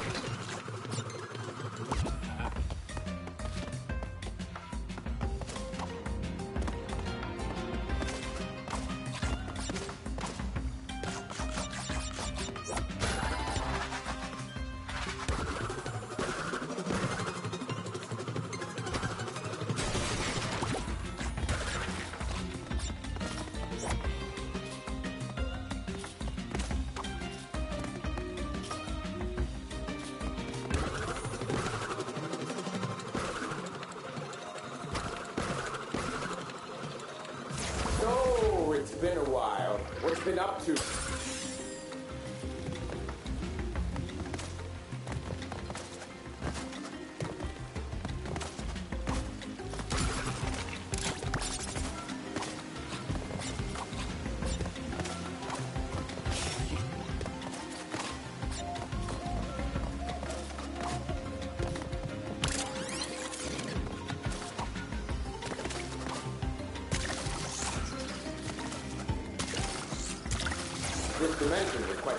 It's been a while. What's been up to? This dimension is quite...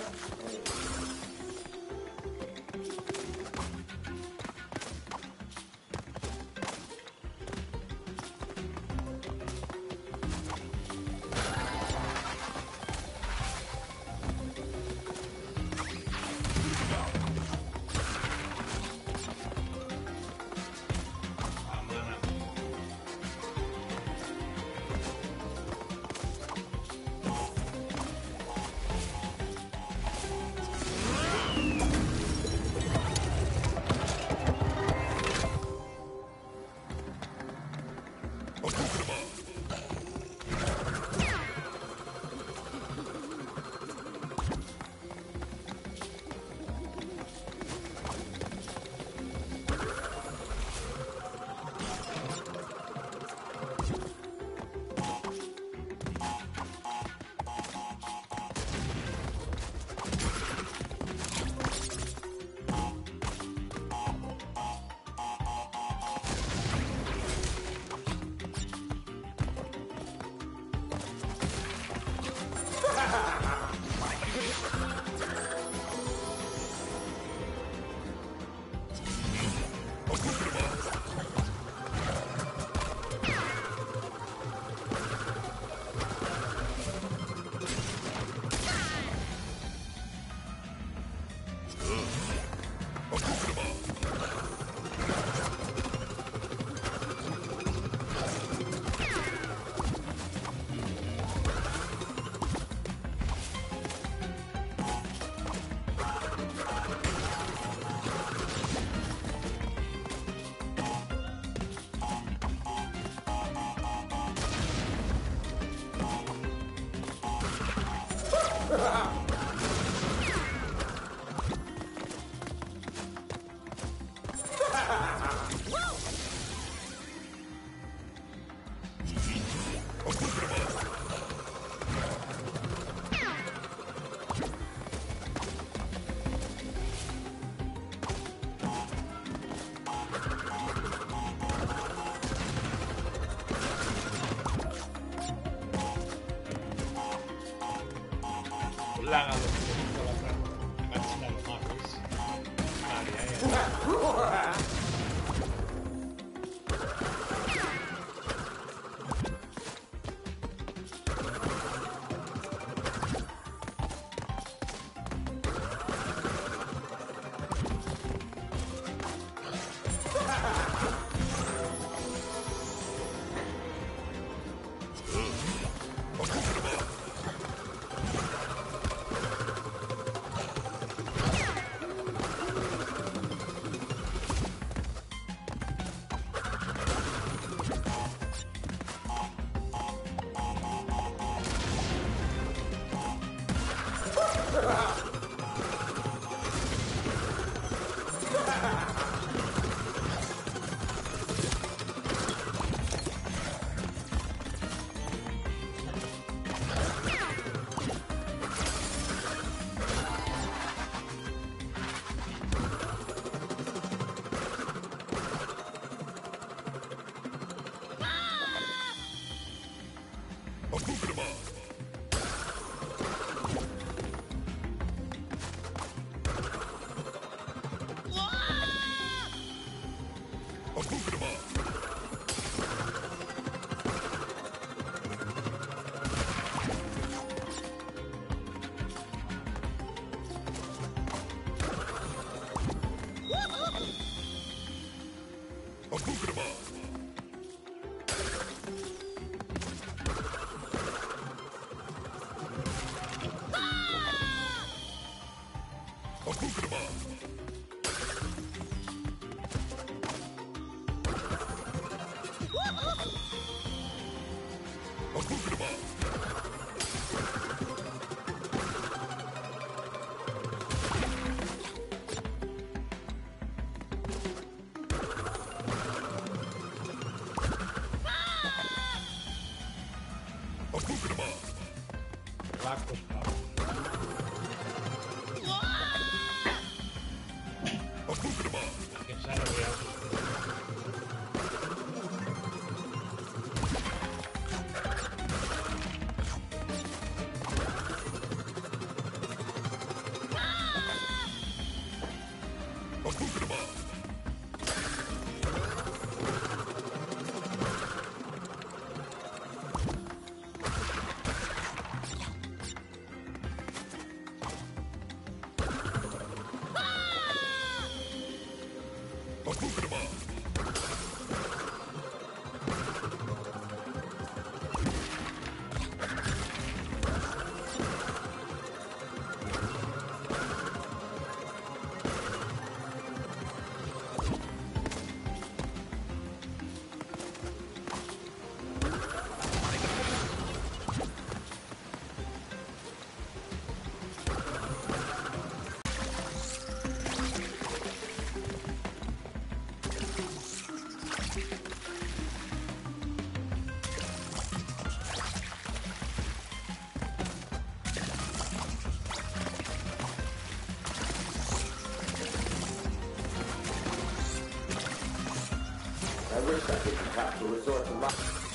I wish I could have to resort to my...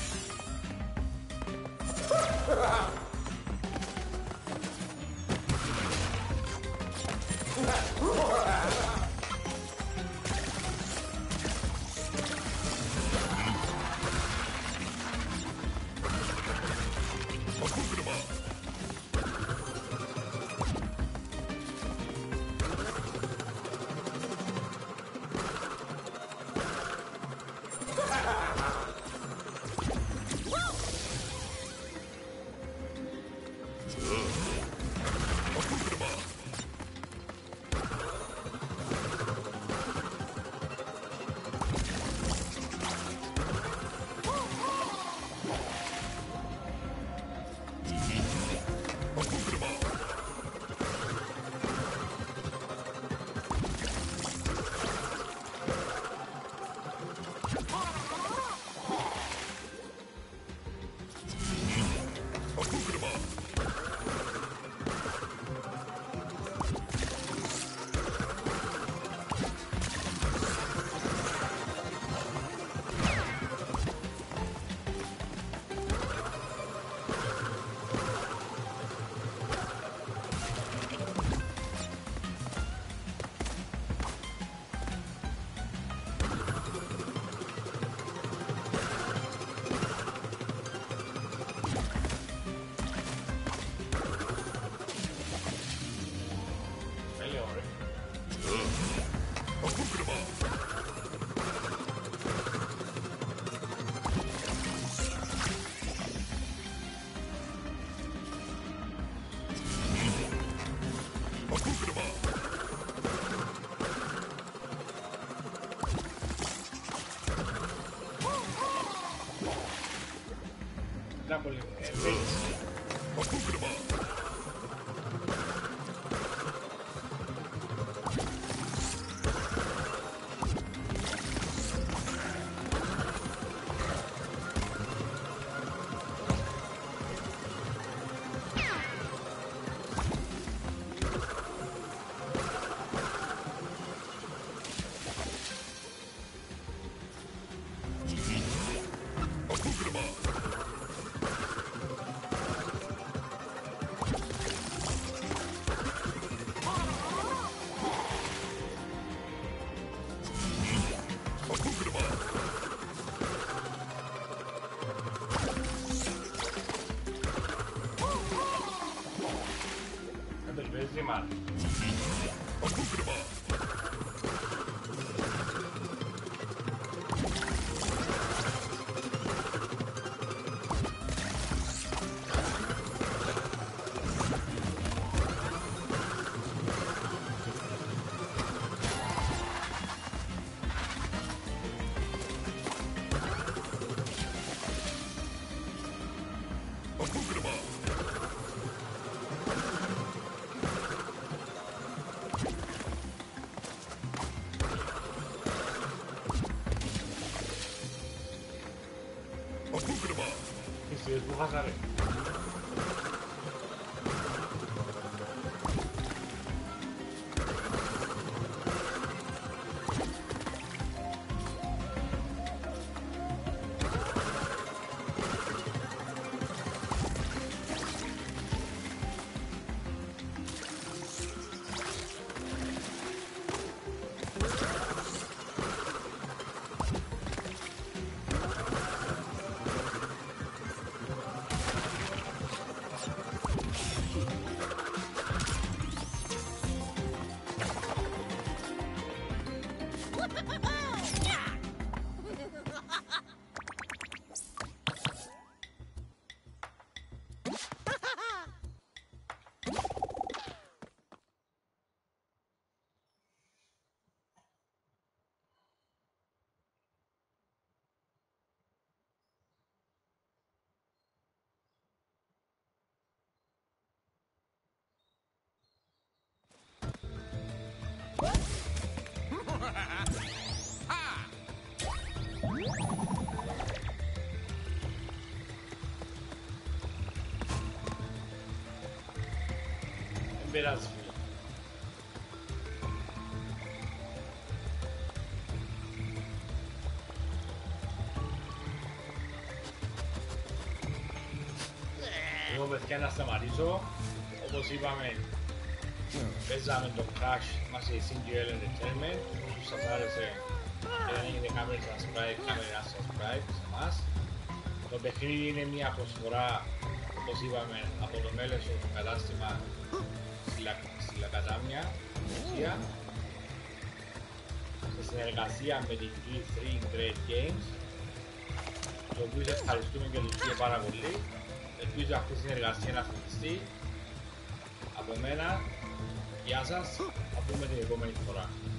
Napoli. Eh, χάσα ρε. Δεν πειράζει φίλε. Εγώ παιδιά να σταματήσω. Όπως είπαμε, παίζαμε το Crash μας η Single Entertainment. Όσους σας άρεσε και δεν έχετε κάνει subscribe, κάντε ένα subscribe σε εμάς. Το παιχνίδι είναι μια προσφορά, όπως είπαμε, από το μέλος του κατάστημα στη Λακαδάμια, Ρωσία, σε συνεργασία με την τζι θρι Great Games, το οποίο ευχαριστούμε και τους δύο πάρα πολύ. Ελπίζω αυτή η συνεργασία να συνεχιστεί. Από μένα, γεια σας, θα πούμε την επόμενη φορά.